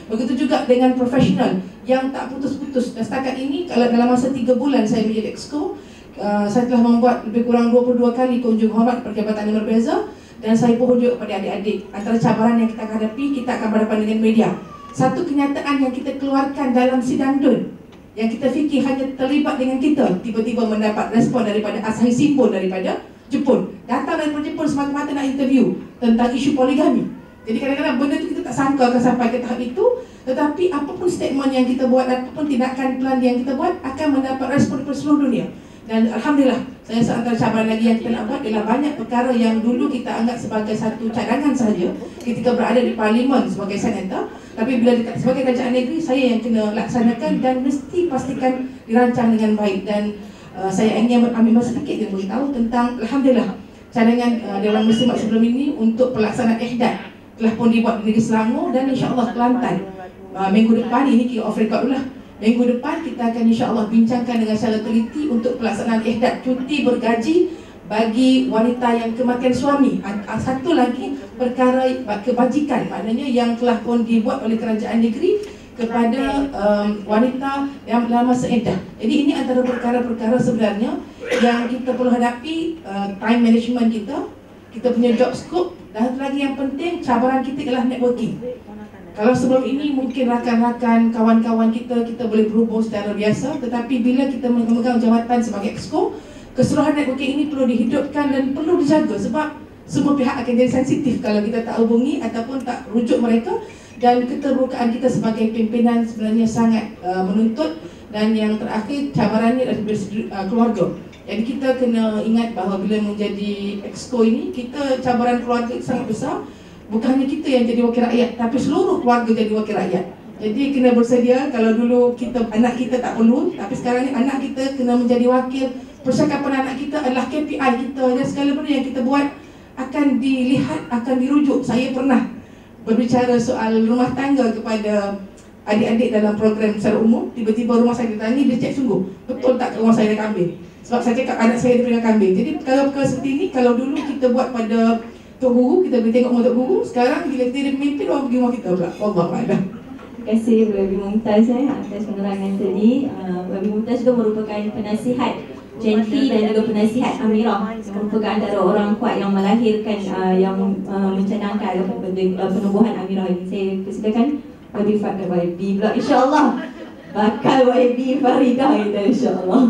Begitu juga dengan profesional yang tak putus-putus. Dan setakat ini, kalau dalam masa 3 bulan saya menjadi exco, saya telah membuat lebih kurang 22 kali kunjung hormat perjabatan yang berbeza. Dan saya pun rujuk kepada adik-adik, antara cabaran yang kita hadapi, kita akan berhadapan dengan media. Satu kenyataan yang kita keluarkan dalam sidang DUN, yang kita fikir hanya terlibat dengan kita, tiba-tiba mendapat respon daripada Asahi Shimbun daripada Jepun. Datang daripada Jepun semata-mata nak interview tentang isu poligami. Jadi kadang-kadang benda tu kita tak sangka akan sampai ke tahap itu. Tetapi apapun statement yang kita buat, apapun tindakan plan yang kita buat akan mendapat respon dari seluruh dunia. Dan Alhamdulillah, saya rasa antara cabaran lagi yang kita nak buat ialah banyak perkara yang dulu kita anggap sebagai satu cadangan sahaja ketika berada di parlimen sebagai senator. Tapi bila sebagai kerajaan negeri, saya yang kena laksanakan dan mesti pastikan dirancang dengan baik. Dan saya ingin ambil masa sedikit dan beritahu tentang Alhamdulillah cadangan Dewan Muslimat sebelum ini untuk pelaksanaan ihdad telah pun dibuat di negeri Selangor dan insyaAllah Kelantan. Minggu depan, ini kick off record lah. Minggu depan kita akan insyaAllah bincangkan dengan secara teliti untuk pelaksanaan ihdad cuti bergaji bagi wanita yang kematian suami. Satu lagi perkara kebajikan, maknanya yang telah pun dibuat oleh kerajaan negeri kepada wanita yang dalam masa iddah. Jadi ini antara perkara-perkara sebenarnya yang kita perlu hadapi, time management kita punya job scope, dan satu lagi yang penting cabaran kita ialah networking. Kalau sebelum ini mungkin rakan-rakan, kawan-kawan kita boleh berhubung secara biasa, tetapi bila kita memegang jawatan sebagai exco, keseluruhan networking ini perlu dihidupkan dan perlu dijaga sebab semua pihak akan jadi sensitif kalau kita tak hubungi ataupun tak rujuk mereka. Dan keterbukaan kita sebagai pimpinan sebenarnya sangat menuntut. Dan yang terakhir, cabarannya dari keluarga. Jadi kita kena ingat bahawa bila menjadi exco ini, kita cabaran keluarga sangat besar. Bukan hanya kita yang jadi wakil rakyat, tapi seluruh keluarga jadi wakil rakyat. Jadi kena bersedia. Kalau dulu anak kita tak perlu, tapi sekarang ni anak kita kena menjadi wakil. Percakapan anak kita adalah KPI kita, dan segala benda yang kita buat akan dilihat, akan dirujuk. Saya pernah berbicara soal rumah tangga kepada adik-adik dalam program secara umum. Tiba-tiba rumah saya ditanya, dia cek sungguh, betul tak rumah saya ada kambing? Sebab saya cakap anak saya ada peringkat kambing. Jadi kalau perkara seperti ini, kalau dulu kita buat pada Tok Guru, kita boleh tengok rumah Tok Guru. Sekarang bila kita jadi pemimpin, orang pergi rumah kita pula. Wallahualam. Terima kasih Wabi Mumtaz atas penerangan tadi. Wabi Mumtaz juga merupakan penasihat Gentry dan juga penasihat Amirah, yang merupakan antara orang kuat yang melahirkan, yang mencadangkan penubuhan Amirah ini. Saya persilakan YB pula, insyaAllah bakal YB Faridah kita, insyaAllah.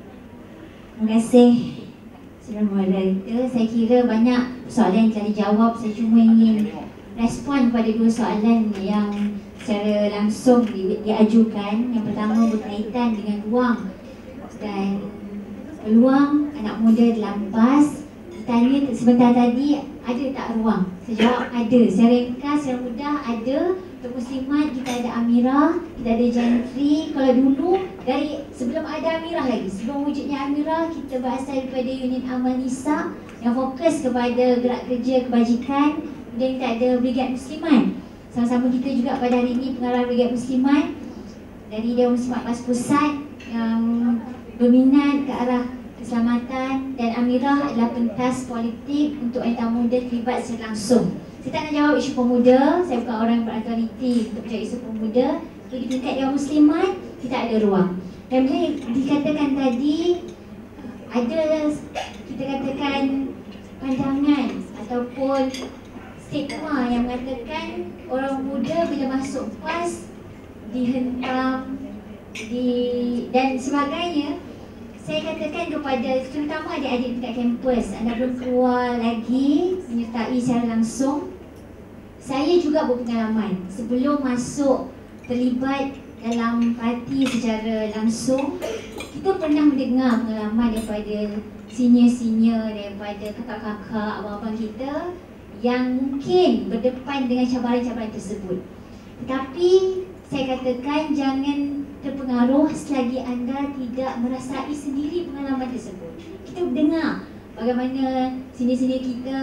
Terima kasih sudah moderator. Saya kira banyak soalan yang telah dijawab. Saya cuma ingin respon kepada 2 soalan yang secara langsung diajukan. Yang pertama berkaitan dengan ruang dan peluang anak muda dalam PAS. Ditanya sebentar tadi, ada tak ruang? Saya jawab ada. Secara ringkas, secara mudah ada. Untuk Muslimat kita ada Amirah, kita ada Gentry. Kalau dulu, dari sebelum ada Amirah lagi, sebelum wujudnya Amirah, kita berasal daripada unit Amal Nisa yang fokus kepada gerak kerja kebajikan. Kemudian kita ada Brigade Muslimat. Sama-sama kita juga pada hari ini pengarah Brigade Muslimat dari Dewan Muslimat PAS Pusat yang berminat ke arah keselamatan, dan Amirah adalah pentas politik untuk wanita muda terlibat secara langsung. Saya tak nak jawab isu pemuda, saya bukan orang berautoriti untuk menjawab isu pemuda. Jadi di tingkat Dewan Muslimat, kita ada ruang. Dan bila dikatakan tadi, ada kita katakan pandangan ataupun stigma yang mengatakan orang muda bila masuk PAS dihentam dan sebagainya. Saya katakan kepada terutama adik-adik dekat kampus, anda belum keluar lagi menyertai secara langsung. Saya juga berpengalaman sebelum masuk terlibat dalam parti secara langsung. Kita pernah mendengar pengalaman daripada senior-senior, daripada kakak-kakak, abang-abang kita yang mungkin berdepan dengan cabaran-cabaran tersebut. Tetapi saya katakan jangan terpengaruh selagi anda tidak merasai sendiri pengalaman tersebut. Kita dengar bagaimana senior-senior kita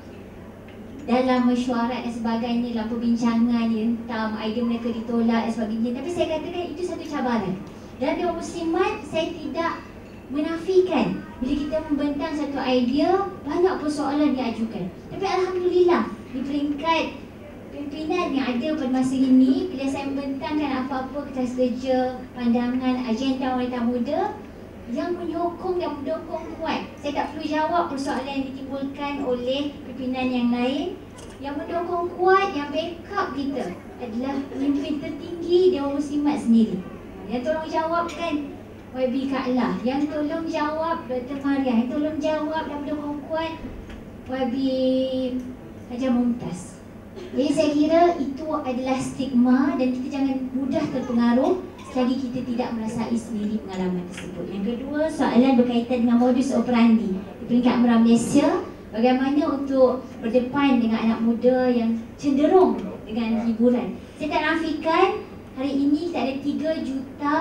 dalam mesyuarat dan sebagainya, dalam perbincangan dihentam, idea mereka ditolak dan sebagainya. Tapi saya katakan itu satu cabaran. Dan Dewan Muslimat, saya tidak menafikan bila kita membentang satu idea, banyak persoalan diajukan. Tapi Alhamdulillah, di peringkat pimpinan yang ada pada masa ini, bila saya membentangkan apa-apa kertas kerja, pandangan, agenda wanita muda yang menyokong dan mendukung kuat. Saya tak perlu jawab persoalan yang ditimbulkan oleh pimpinan yang lain. Yang mendukung kuat, yang backup kita adalah pemimpin tertinggi Dewan Muslimat sendiri. Yang tolong jawabkan YB Kaklah, yang tolong jawab Dr. Maria, yang tolong jawab dan mendukung kuat YB Hajah Mumtaz. Jadi saya kira itu adalah stigma dan kita jangan mudah terpengaruh selagi kita tidak merasai sendiri pengalaman tersebut. Yang kedua, soalan berkaitan dengan modus operandi di peringkat Amira Malaysia. Bagaimana untuk berdepan dengan anak muda yang cenderung dengan hiburan. Saya tak nafikan hari ini kita ada 3 juta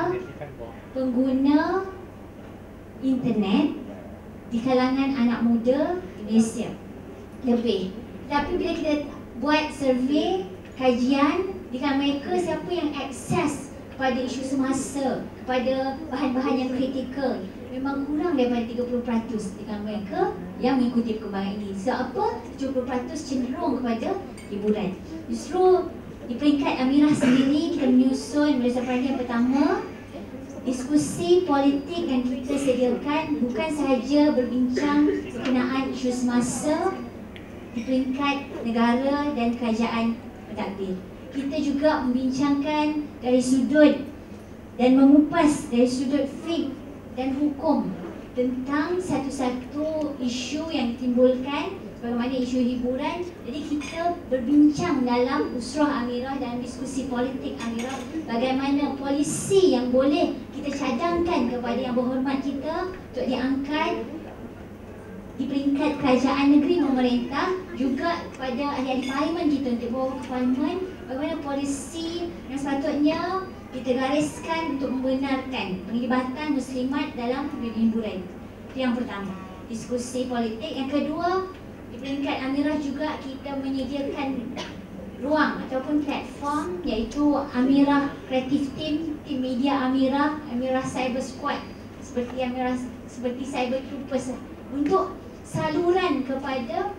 pengguna internet di kalangan anak muda di Malaysia. Lebih. Tapi bila kita buat survey, kajian di kalangan mereka, siapa yang akses kepada isu semasa, kepada bahan-bahan yang kritikal, memang kurang daripada 30% di kalangan mereka yang mengikuti perkembangan ini. Sebab apa? 70% cenderung kepada hiburan. Justru di peringkat Amirah sendiri, kita menyusun berdasarkan peringkat pertama, diskusi politik yang kita sediakan bukan sahaja berbincang berkenaan isu semasa di peringkat negara dan kerajaan pentadbir. Kita juga membincangkan dari sudut dan mengupas dari sudut fiqh dan hukum tentang satu-satu isu yang ditimbulkan, bagaimana isu hiburan. Jadi kita berbincang dalam usrah Amirah dan diskusi politik Amirah, bagaimana polisi yang boleh kita cadangkan kepada yang berhormat kita untuk diangkat di peringkat kerajaan negeri pemerintah, juga kepada ahli-ahli parlimen kita untuk bawa ke parlimen, bagaimana polisi yang sepatutnya kita gariskan untuk membenarkan penglibatan muslimat dalam hiburan. Itu yang pertama, diskusi politik. Yang kedua, di peringkat Amirah juga kita menyediakan ruang ataupun platform, iaitu Amirah Creative Team, tim media Amirah, Amirah Cyber Squad, seperti Cyber Troopers, untuk saluran kepada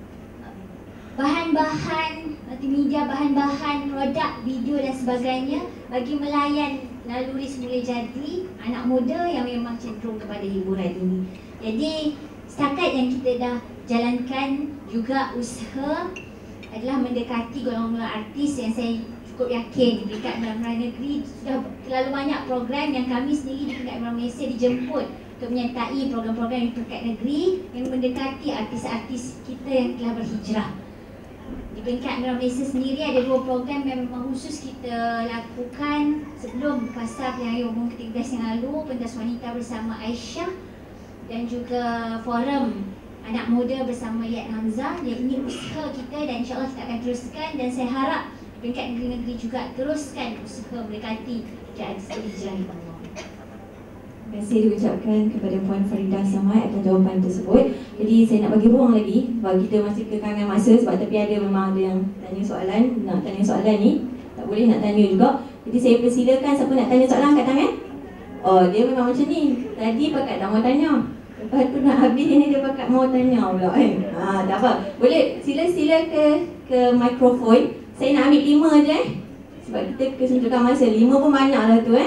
bahan-bahan multimedia, bahan-bahan produk video dan sebagainya bagi melayan naluri semula jadi anak muda yang memang cenderung kepada hiburan ini. Jadi setakat yang kita dah jalankan juga usaha adalah mendekati golongan artis yang saya cukup yakin dekat Amira Negeri sudah terlalu banyak program yang kami sendiri di peringkat Amira Malaysia dijemput untuk menyertai program-program di peringkat negeri yang mendekati artis-artis kita yang telah berhijrah. Di peringkat Amira Malaysia sendiri ada 2 program yang memang khusus kita lakukan sebelum pasar Pilihan Raya Umum ke-13 yang lalu, Pentas Wanita bersama Aisyah dan juga forum anak muda bersama Yat Hamzah. Yang ini usaha kita dan insyaAllah kita akan teruskan, dan saya harap peringkat negeri-negeri juga teruskan usaha mendekati artis berhijrah. Terima kasih diucapkan kepada Puan Faridah Samad atas jawapan tersebut. Jadi saya nak bagi ruang lagi sebab kita masih kekangan masa, sebab tapi ada memang ada yang tanya soalan, nak tanya soalan ni tak boleh nak tanya juga. Jadi saya persilakan siapa nak tanya soalan angkat tangan. Oh, dia memang macam ni. Tadi pakat tak mau tanya. Lepas tu nak habis ni dia pakat mau tanya pula tak apa. Boleh sila-sila ke mikrofon. Saya nak ambil 5 je sebab kita kesentukan masa. 5 pun banyak lah tu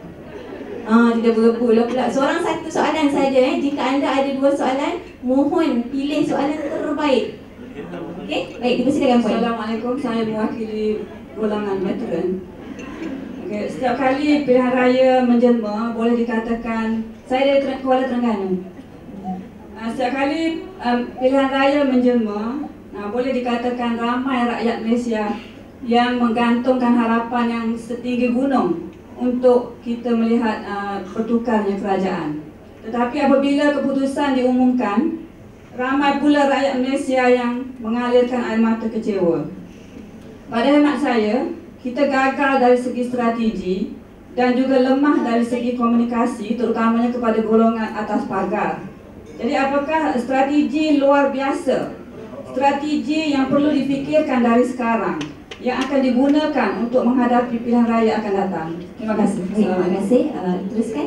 tidak berebut lah pula. Seorang satu soalan saja Jika anda ada 2 soalan, mohon pilih soalan terbaik. Okey, baik, dipersilakan Puan. Assalamualaikum, saya mewakili golongan veteran. Okay, setiap kali pilihan raya menjelma, boleh dikatakan saya dari Kuala Terengganu. Setiap kali pilihan raya menjelma, boleh dikatakan ramai rakyat Malaysia yang menggantungkan harapan yang setinggi gunung untuk kita melihat bertukarnya kerajaan. Tetapi apabila keputusan diumumkan, ramai pula rakyat Malaysia yang mengalirkan air mata kecewa. Pada hemat saya, kita gagal dari segi strategi dan juga lemah dari segi komunikasi, terutamanya kepada golongan atas pagar. Jadi apakah strategi luar biasa, strategi yang perlu difikirkan dari sekarang, yang akan digunakan untuk menghadapi pilihan raya akan datang? Terima kasih. Terima kasih. Teruskan.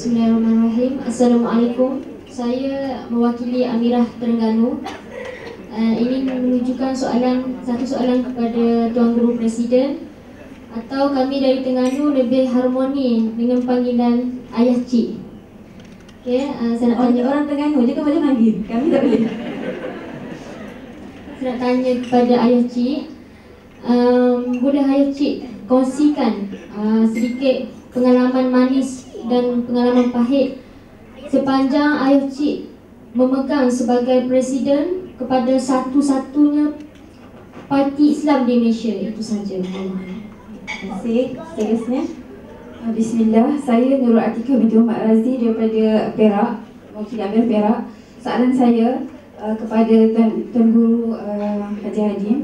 Bismillahirrahmanirrahim. Assalamualaikum. Saya mewakili Amirah Terengganu. ingin menunjukkan satu soalan kepada Tuan Guru Presiden, atau kami dari Terengganu lebih harmoni dengan panggilan Ayah Cik. Okey, saya nak tanya Orang Terengganu je kan boleh panggil, kami tak boleh. Saya nak tanya kepada Ayah Cik, boleh Ayah Cik kongsikan sedikit pengalaman manis dan pengalaman pahit sepanjang Ayah Cik memegang sebagai Presiden kepada satu-satunya parti Islam di Malaysia. Itu saja. Terima kasih. Seterusnya. Bismillah, saya Nurul Atika binti Muhammad Razi daripada Perak, mewakili Amir Perak. Soalan saya kepada Tuan Guru Haji Hadim.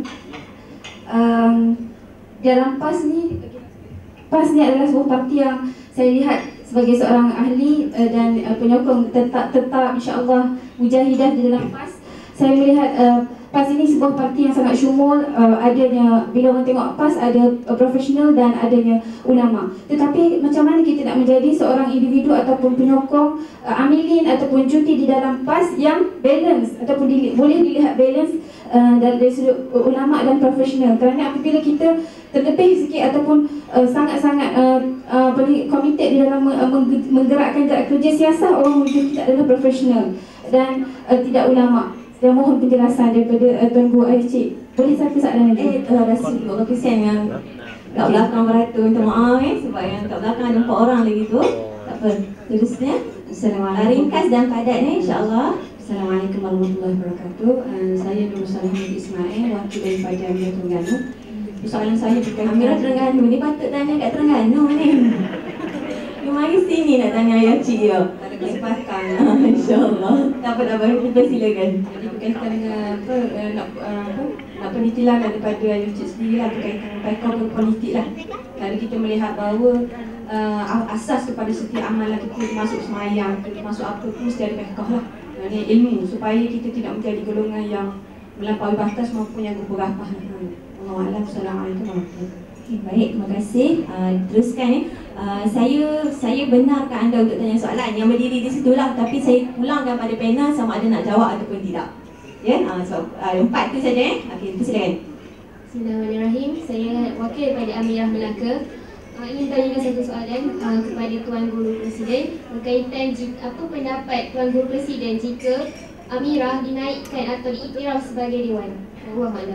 Dalam PAS ni adalah sebuah parti yang saya lihat sebagai seorang ahli dan penyokong tetap insya-Allah mujahidah di dalam PAS. Saya melihat PAS ini sebuah parti yang sangat syumul, adanya, bila orang tengok PAS ada profesional dan adanya ulama. Tetapi macam mana kita nak menjadi seorang individu ataupun penyokong amilin ataupun cuti di dalam PAS yang balance ataupun boleh dilihat balance dari sudut ulama dan profesional. Kerana apabila kita terlebih sikit ataupun sangat-sangat komited di dalam menggerakkan gerak kerja siasat, orang mungkin kita adalah profesional dan tidak ulama. Saya mohon penjelasan daripada Tuan Guru Ayah Cik. Boleh satu soalan lagi? Rasa juga kesian yang kat belakang beratur, minta maaf sebab yang kat belakang ada 4 orang lagi tu. Tak apa. Terusnya. Assalamualaikum. Ringkas dan padat ni insya-Allah. Assalamualaikum warahmatullahi wabarakatuh. Saya Nur Salim Ismail, wakil daripada Amira Terengganu. Soalan saya berkaitan Amira Terengganu ni patut tanya kat Terengganu ni. Dia mari sini nak tanya Ayah Cik dia. Ada kesempatan. InsyaAllah. Tak apa, kita silakan. Jadi berkaitan dengan nak penitilan daripada Ayah Cik sendiri lah, berkaitan dengan background politik lah. Kalau kita melihat bahawa asas kepada setiap amalan kita, termasuk semayang, termasuk apa pun mesti ada background lah. Ini ilmu supaya kita tidak menjadi golongan yang melampaui batas maupun yang berperapah. Wallahualam. Assalamualaikum warahmatullahi wabarakatuh. Baik, terima kasih. Teruskan ya. Saya benarkan anda untuk tanya soalan yang berdiri di situ lah, tapi saya pulangkan pada panel sama ada nak jawab ataupun tidak. Ya, so 4 tu saja Okey, silakan. Bismillahirrahmanirrahim. Saya wakil daripada Amirah Melaka. Ingin tanyakan satu soalan kepada Tuan Guru Presiden berkaitan apa pendapat Tuan Guru Presiden jika Amirah dinaikkan atau diiktiraf sebagai Dewan. Allah maklum.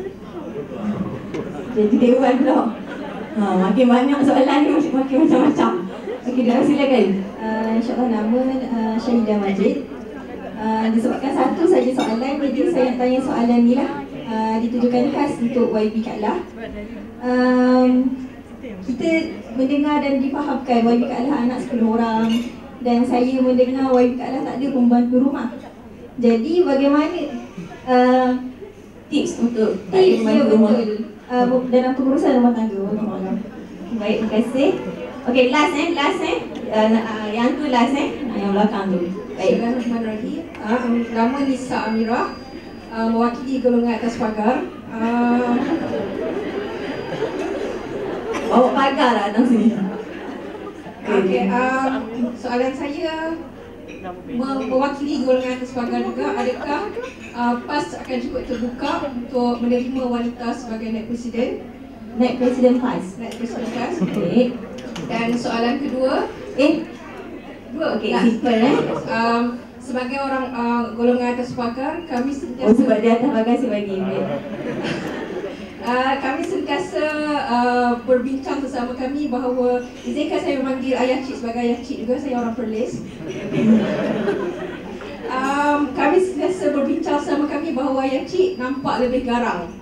Jadi Dewan pula. Makin banyak soalan ni, makin macam-macam. Okey, silakan. InsyaAllah nama Syahidah Majid. Disebabkan satu saja soalan, jadi saya nak tanya soalan ni lah. Ditujukan khas untuk YB Kaklah. Kita mendengar dan difahamkan YB Kaklah anak 10 orang, dan saya mendengar YB Kaklah tak ada pembantu rumah. Jadi bagaimana tips untuk tak ada pembantu rumah dalam pengurusan rumah tangga? Baik, terima kasih. Okey, last yang tu last yang belakang tu. Baik. Bismillahirrahmanirrahim. Nama Nisa Amirah, mewakili golongan atas pagar. Bawa pagar lah datang sini. Okey, soalan saya mewakili golongan atas pagar juga. Adakah PAS akan cukup terbuka untuk menerima wanita sebagai naib presiden? Naib presiden PAS. Naib presiden PAS. Okey. Dan soalan kedua, dua okey, simple sebagai orang golongan atas pagar, kami sentiasa sebab dia atas pagar saya bagi. Kami sentiasa berbincang bersama kami bahawa izinkan saya memanggil Ayah Cik sebagai Ayah Cik juga, saya orang Perlis. Kami sentiasa berbincang sama kami bahawa Ayah Cik nampak lebih garang.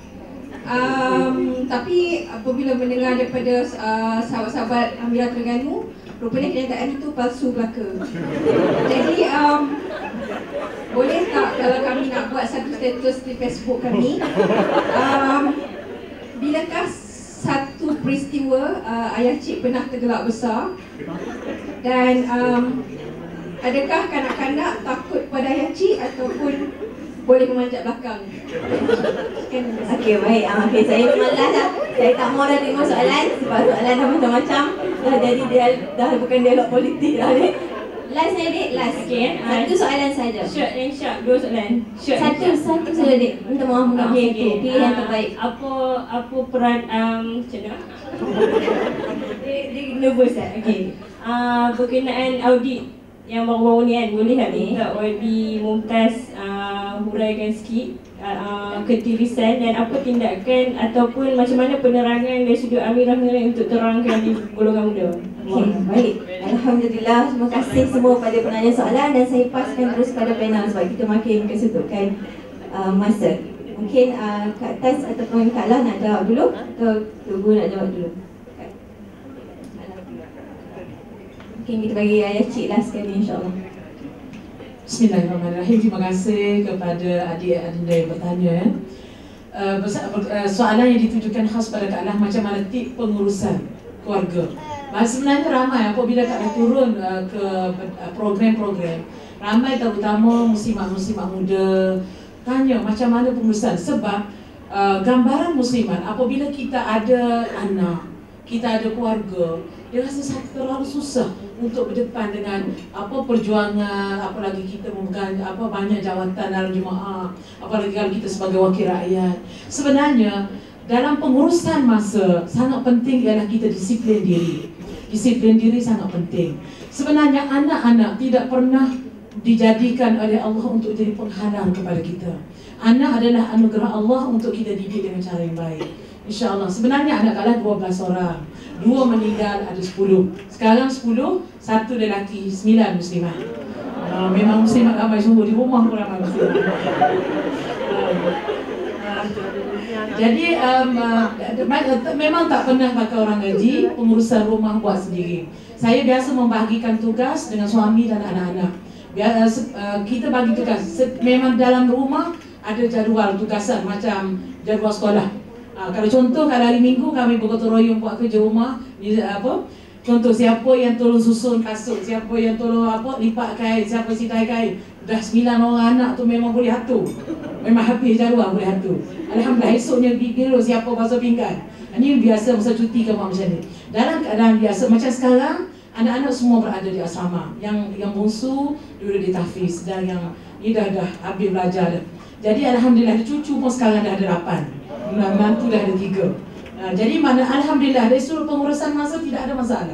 Tapi apabila mendengar daripada sahabat-sahabat Amira Terengganu, rupanya kenyataan itu palsu belaka. Jadi boleh tak kalau kami nak buat satu status di Facebook kami, bilakah satu peristiwa Ayah Cik pernah tergelak besar, dan adakah kanak-kanak takut pada Ayah Cik ataupun boleh memanjat belakang? Okey, baik. Okey, saya malas dah. Saya tak mau dah tengok soalan sebab soalan dah macam-macam. Dah jadi dia dah bukan dialog politik dah ni. Last Dek, last. Okey, Satu soalan saja. Short and sharp, 2 soalan. Short and Satu saja Dek. Minta maaf satu. Pilih yang terbaik. Apa peran macam mana? Dia nervous tak? Okey. Berkenaan audit yang baru-baru ni kan, boleh tak minta YB Mumtaz huraikan sikit ketirisan dan apa tindakan ataupun macam mana penerangan dari sudut Amirah mengenai untuk terangkan di golongan muda? Okey, baik. Alhamdulillah, terima kasih semua pada penanya soalan dan saya paskan terus pada panel sebab kita makin kesetukan masa. Mungkin Kak Tas ataupun Kak Lah nak jawab dulu atau Tunggu nak jawab dulu? Mungkin kita bagi Ayah Cik lah sekali insyaAllah. Bismillahirrahmanirrahim. Terima kasih kepada adik-adik yang bertanya. Soalan yang ditujukan khas pada Kak Lah, macam mana tip pengurusan keluarga. Sebenarnya ramai apabila Kak Lah turun ke program-program, ramai terutama muslimat-muslimat muda tanya macam mana pengurusan. Sebab gambaran muslimat apabila kita ada anak, kita ada keluarga, dia rasa terlalu susah untuk berdepan dengan perjuangan, apalagi kita memegang banyak jawatan dalam jemaah, apalagi kalau kita sebagai wakil rakyat. Sebenarnya dalam pengurusan masa sangat penting ialah kita disiplin diri. Disiplin diri sangat penting. Sebenarnya anak-anak tidak pernah dijadikan oleh Allah untuk jadi penghalang kepada kita. Anak adalah anugerah Allah untuk kita didik dengan cara yang baik. InsyaAllah. Sebenarnya anak Kak Lah 12 orang, 2 meninggal, ada 10. Sekarang 10, 1 lelaki, 9 muslimat. Memang muslimat ramai sungguh, di rumah pun ramai muslimat. Jadi memang tak pernah pakai orang gaji, pengurusan rumah buat sendiri. Saya biasa membahagikan tugas dengan suami dan anak-anak. Kita bagi tugas, memang dalam rumah ada jadual tugasan macam jadual sekolah. Kalau contoh, kalau hari Minggu kami bergotong royong buat kerja rumah, contoh siapa yang tolong susun kasut, siapa yang tolong lipat kain, siapa sitai kain. Dah 9 orang anak tu memang boleh atur. Memang habis jadual boleh atur. Alhamdulillah, esoknya gila siapa basuh pinggan. Ini biasa masa cuti ke macam ni. Dalam keadaan biasa macam sekarang, anak-anak semua berada di asrama. Yang bungsu duduk di tahfiz dan yang ni dah habis belajar dah. Jadi alhamdulillah, cucu pun sekarang dah ada 8. Mantu dah ada 3. Jadi mana alhamdulillah dari sudut pengurusan masa tidak ada masalah.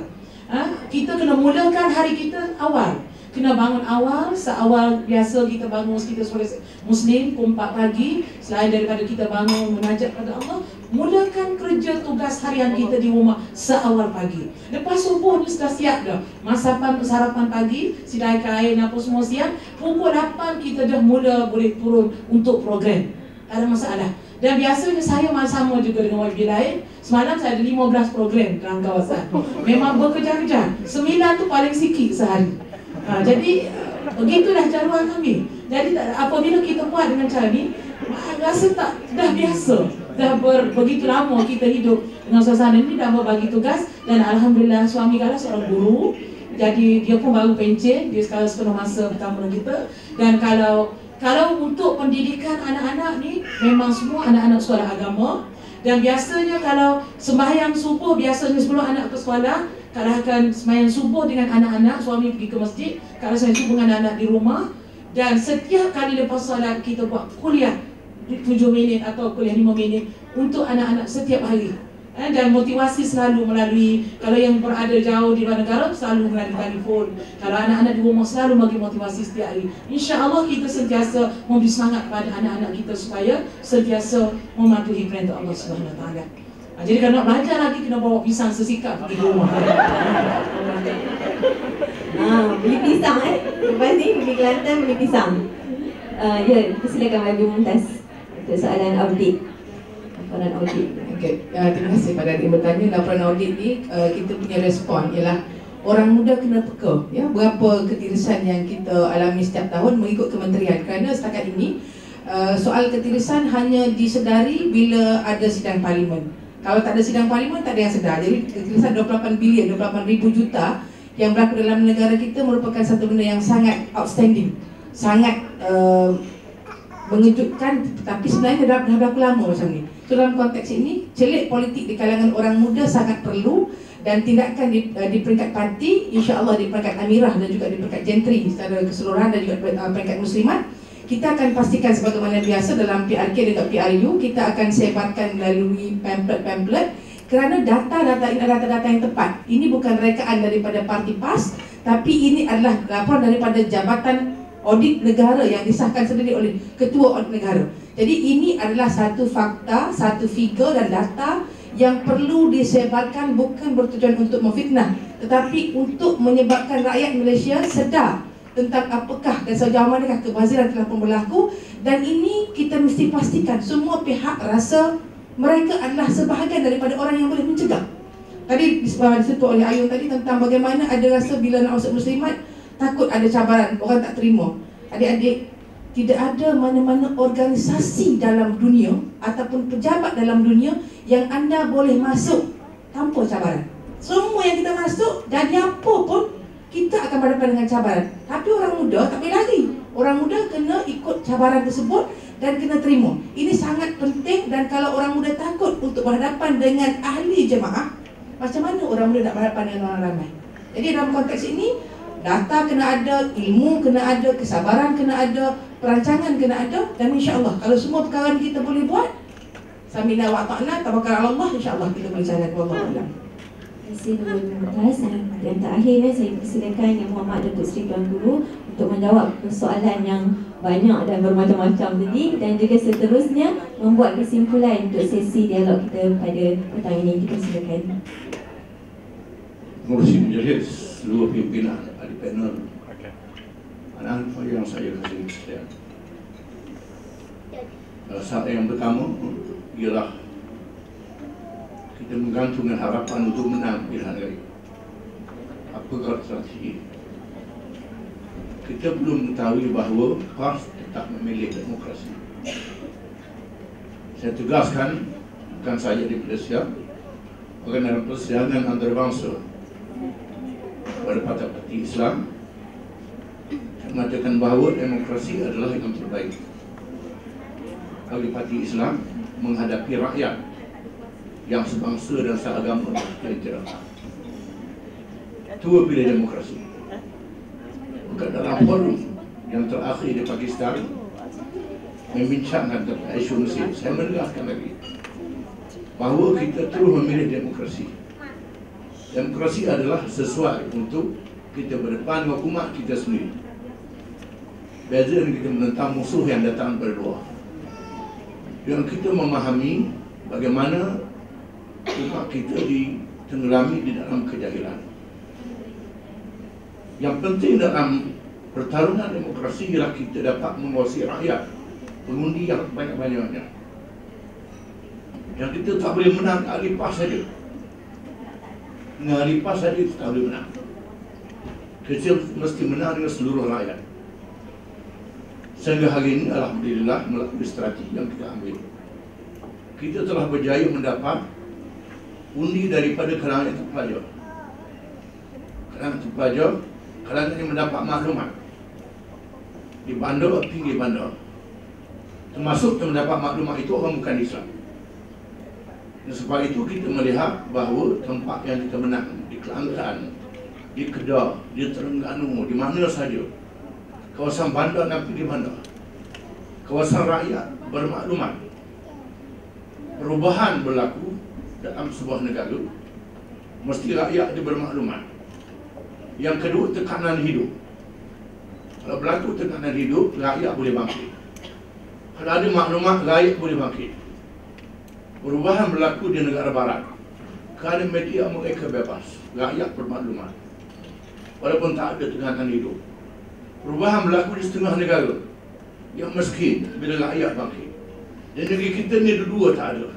Kita kena mulakan hari kita awal. Kena bangun awal, seawal biasa kita bangun, kita sebagai Muslim pukul 4 pagi. Selain daripada kita bangun munajat pada Allah, mulakan kerja tugas harian kita di rumah seawal pagi. Lepas subuh ni sudah siap dah. Masapan sarapan pagi, sidai kain apa semua siap. Pukul 8 kita dah mula boleh turun untuk program. Tak ada masalah. Dan biasanya saya sama juga dengan YB lain. Semalam saya ada 15 program dalam kawasan. Memang bekerja-kerja. 9 tu paling sikit sehari. Jadi begitulah jadual kami. Jadi apabila kita buat dengan cara ni, rasa tak dah biasa. Dah begitu lama kita hidup dengan suasana ni, dah berbagi tugas. Dan alhamdulillah suami Kak Lah seorang guru. Jadi dia pun baru pencen, dia sekarang sepenuh masa bersama dengan kita. Dan kalau untuk pendidikan anak-anak ni, memang semua anak-anak sekolah agama. Dan biasanya kalau sembahyang subuh, biasanya sebelum anak ke sekolah, kalau akan sembahyang subuh dengan anak-anak, suami pergi ke masjid, kalau saya subuh dengan anak-anak di rumah. Dan setiap kali lepas solat, kita buat kuliah 7 minit atau kuliah 5 minit untuk anak-anak setiap hari. Dan motivasi selalu melalui, kalau yang berada jauh di luar negara, selalu melalui telefon. Kalau anak-anak di rumah, selalu bagi motivasi setiap hari. InsyaAllah kita sentiasa memberi semangat kepada anak-anak kita supaya sentiasa mematuhi perintah Allah SWT. Jadi kalau nak belajar lagi, kena bawa pisang sesikap pergi rumah. Beli pisang lepas ni pergi Kelantan beli pisang. Ya, silakan YB Mumtaz untuk soalan audit. Laporan audit. Okay. Terima kasih pada adik bertanya. Laporan audit ni kita punya respon ialah orang muda kena peka ya, berapa ketirisan yang kita alami setiap tahun mengikut kementerian. Kerana setakat ini soal ketirisan hanya disedari bila ada sidang parlimen. Kalau tak ada sidang parlimen, tak ada yang sedar. Jadi ketirisan 28 bilion, 28,000 juta yang berlaku dalam negara kita merupakan satu benda yang sangat outstanding, sangat mengejutkan, tapi sebenarnya dah berlaku lama macam ni. So dalam konteks ini, celik politik di kalangan orang muda sangat perlu. dan tindakan di peringkat parti, insya-Allah di peringkat amirah dan juga di peringkat gentri secara keseluruhan dan juga peringkat muslimat, kita akan pastikan sebagaimana biasa dalam PRK dan juga PRU, kita akan sebarkan melalui pamphlet kerana data-data ini adalah data-data yang tepat. Ini bukan rekaan daripada parti PAS, tapi ini adalah laporan daripada Jabatan Audit Negara yang disahkan sendiri oleh Ketua Audit Negara. Jadi ini adalah satu fakta, satu figure dan data yang perlu disebarkan, bukan bertujuan untuk memfitnah, tetapi untuk menyebabkan rakyat Malaysia sedar tentang apakah dan sejauh manakah kebaziran telah pun berlaku. Dan ini kita mesti pastikan semua pihak rasa mereka adalah sebahagian daripada orang yang boleh mencegah. Tadi disentuh oleh Ayun tadi tentang bagaimana ada rasa bila nak masuk muslimat takut ada cabaran, orang tak terima. Adik-adik, tidak ada mana-mana organisasi dalam dunia ataupun pejabat dalam dunia yang anda boleh masuk tanpa cabaran. Semua yang kita masuk, jadi apa pun, kita akan berhadapan dengan cabaran. Tapi orang muda tak boleh lari. Orang muda kena ikut cabaran tersebut dan kena terima. Ini sangat penting, dan kalau orang muda takut untuk berhadapan dengan ahli jemaah, macam mana orang muda nak berhadapan dengan orang ramai? Jadi dalam konteks ini, data kena ada, ilmu kena ada, kesabaran kena ada, perancangan kena ada, dan insya-Allah kalau semua perkara ni kita boleh buat, samina wa ta'na, tawakkal 'ala Allah, insya-Allah kita boleh jalan. Wallahu a'lam. Terima kasih Nurul Mumtaz. Dan terakhir saya persilakan Yang Muhammad Datuk Seri Tuan Guru untuk menjawab soalan yang banyak dan bermacam-macam tadi, dan juga seterusnya membuat kesimpulan untuk sesi dialog kita pada petang ini. Kita silakan. Terima kasih menjadi seluruh pimpinan ahli panel. Anak yang saya kasih sekalian. Saat yang pertama ialah kita menggantungkan harapan untuk menang pilihan raya. Apakah strategi? Kita belum mengetahui bahawa PAS tetap memilih demokrasi. Saya tegaskan, bukan saja di Malaysia, bahkan dalam persidangan antarabangsa pada parti Islam, saya mengatakan bahawa demokrasi adalah yang terbaik bagi parti Islam menghadapi rakyat yang sebangsa dan seagama yang tidak. Itu pilih demokrasi. Bukan dalam forum yang terakhir di Pakistan membincangkan tentang isu Muslim, saya menegaskan lagi bahawa kita terus memilih demokrasi. Demokrasi adalah sesuai untuk kita berdepan dengan umat kita sendiri. Beza dengan kita menentang musuh yang datang dari luar. Yang kita memahami bagaimana umat kita ditenggelami di dalam kejahilan. Yang penting dalam pertarungan demokrasi ialah kita dapat menguasai rakyat, pengundi yang banyak-banyaknya. Yang kita tak boleh menang ahli PAS saja. Dengan ahli PAS saja kita tak boleh menang. Kita mesti menang dengan seluruh rakyat. Sehingga hari ini alhamdulillah melalui strategi yang kita ambil, kita telah berjaya mendapat undi daripada kalangan yang terpelajar. Kalangan terpelajar, kalangan yang mendapat maklumat di bandar, pinggir bandar, termasuk yang mendapat maklumat itu orang bukan Islam. Dan sebab itu kita melihat bahawa tempat yang kita menang di Kelantan, di Kedah, di Terengganu, di mana saja, kawasan bandar dan pinggir bandar, kawasan rakyat bermaklumat, perubahan berlaku dalam sebuah negara, mesti rakyat dia bermaklumat. Yang kedua, tekanan hidup. Kalau berlaku tekanan hidup, rakyat boleh bangkit. Kalau ada maklumat, rakyat boleh bangkit. Perubahan berlaku di negara barat, kerana media mereka bebas, rakyat bermaklumat, walaupun tak ada tekanan hidup. Perubahan berlaku di setengah negara yang miskin bila rakyat bangkit. Dan negeri kita ni dua-dua tak ada.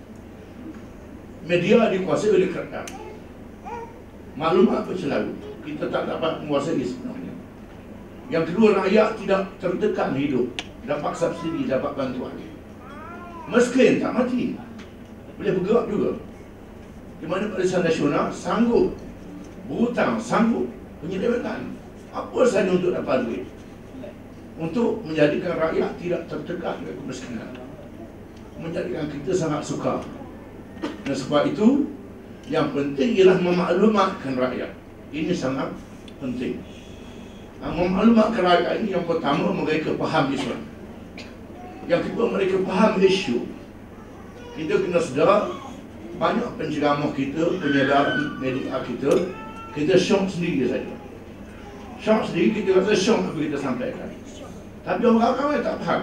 Media dikuasai oleh kerajaan, maklumat bercelaru, kita tak dapat menguasai sebenarnya. Yang kedua, rakyat tidak tertekan hidup, dapat subsidi, dapat bantuan. Miskin tak mati, boleh bergerak juga. Di mana Barisan Nasional sanggup berhutang, sanggup penyelewengan apa sahaja untuk dapat duit, untuk menjadikan rakyat tidak tertekan dengan kemiskinan, menjadikan kita sangat suka. Dan sebab itu Yang penting ialah memaklumatkan rakyat. Ini sangat penting. Memaklumatkan rakyat ini yang pertama, mereka faham Islam. Yang kedua, mereka faham isu. Kita kena sedar, banyak penceramah kita, penyedaran media kita syok sendiri saja. Syok sendiri, kita rasa syok apa kita sampaikan. Tapi orang ramai tak faham.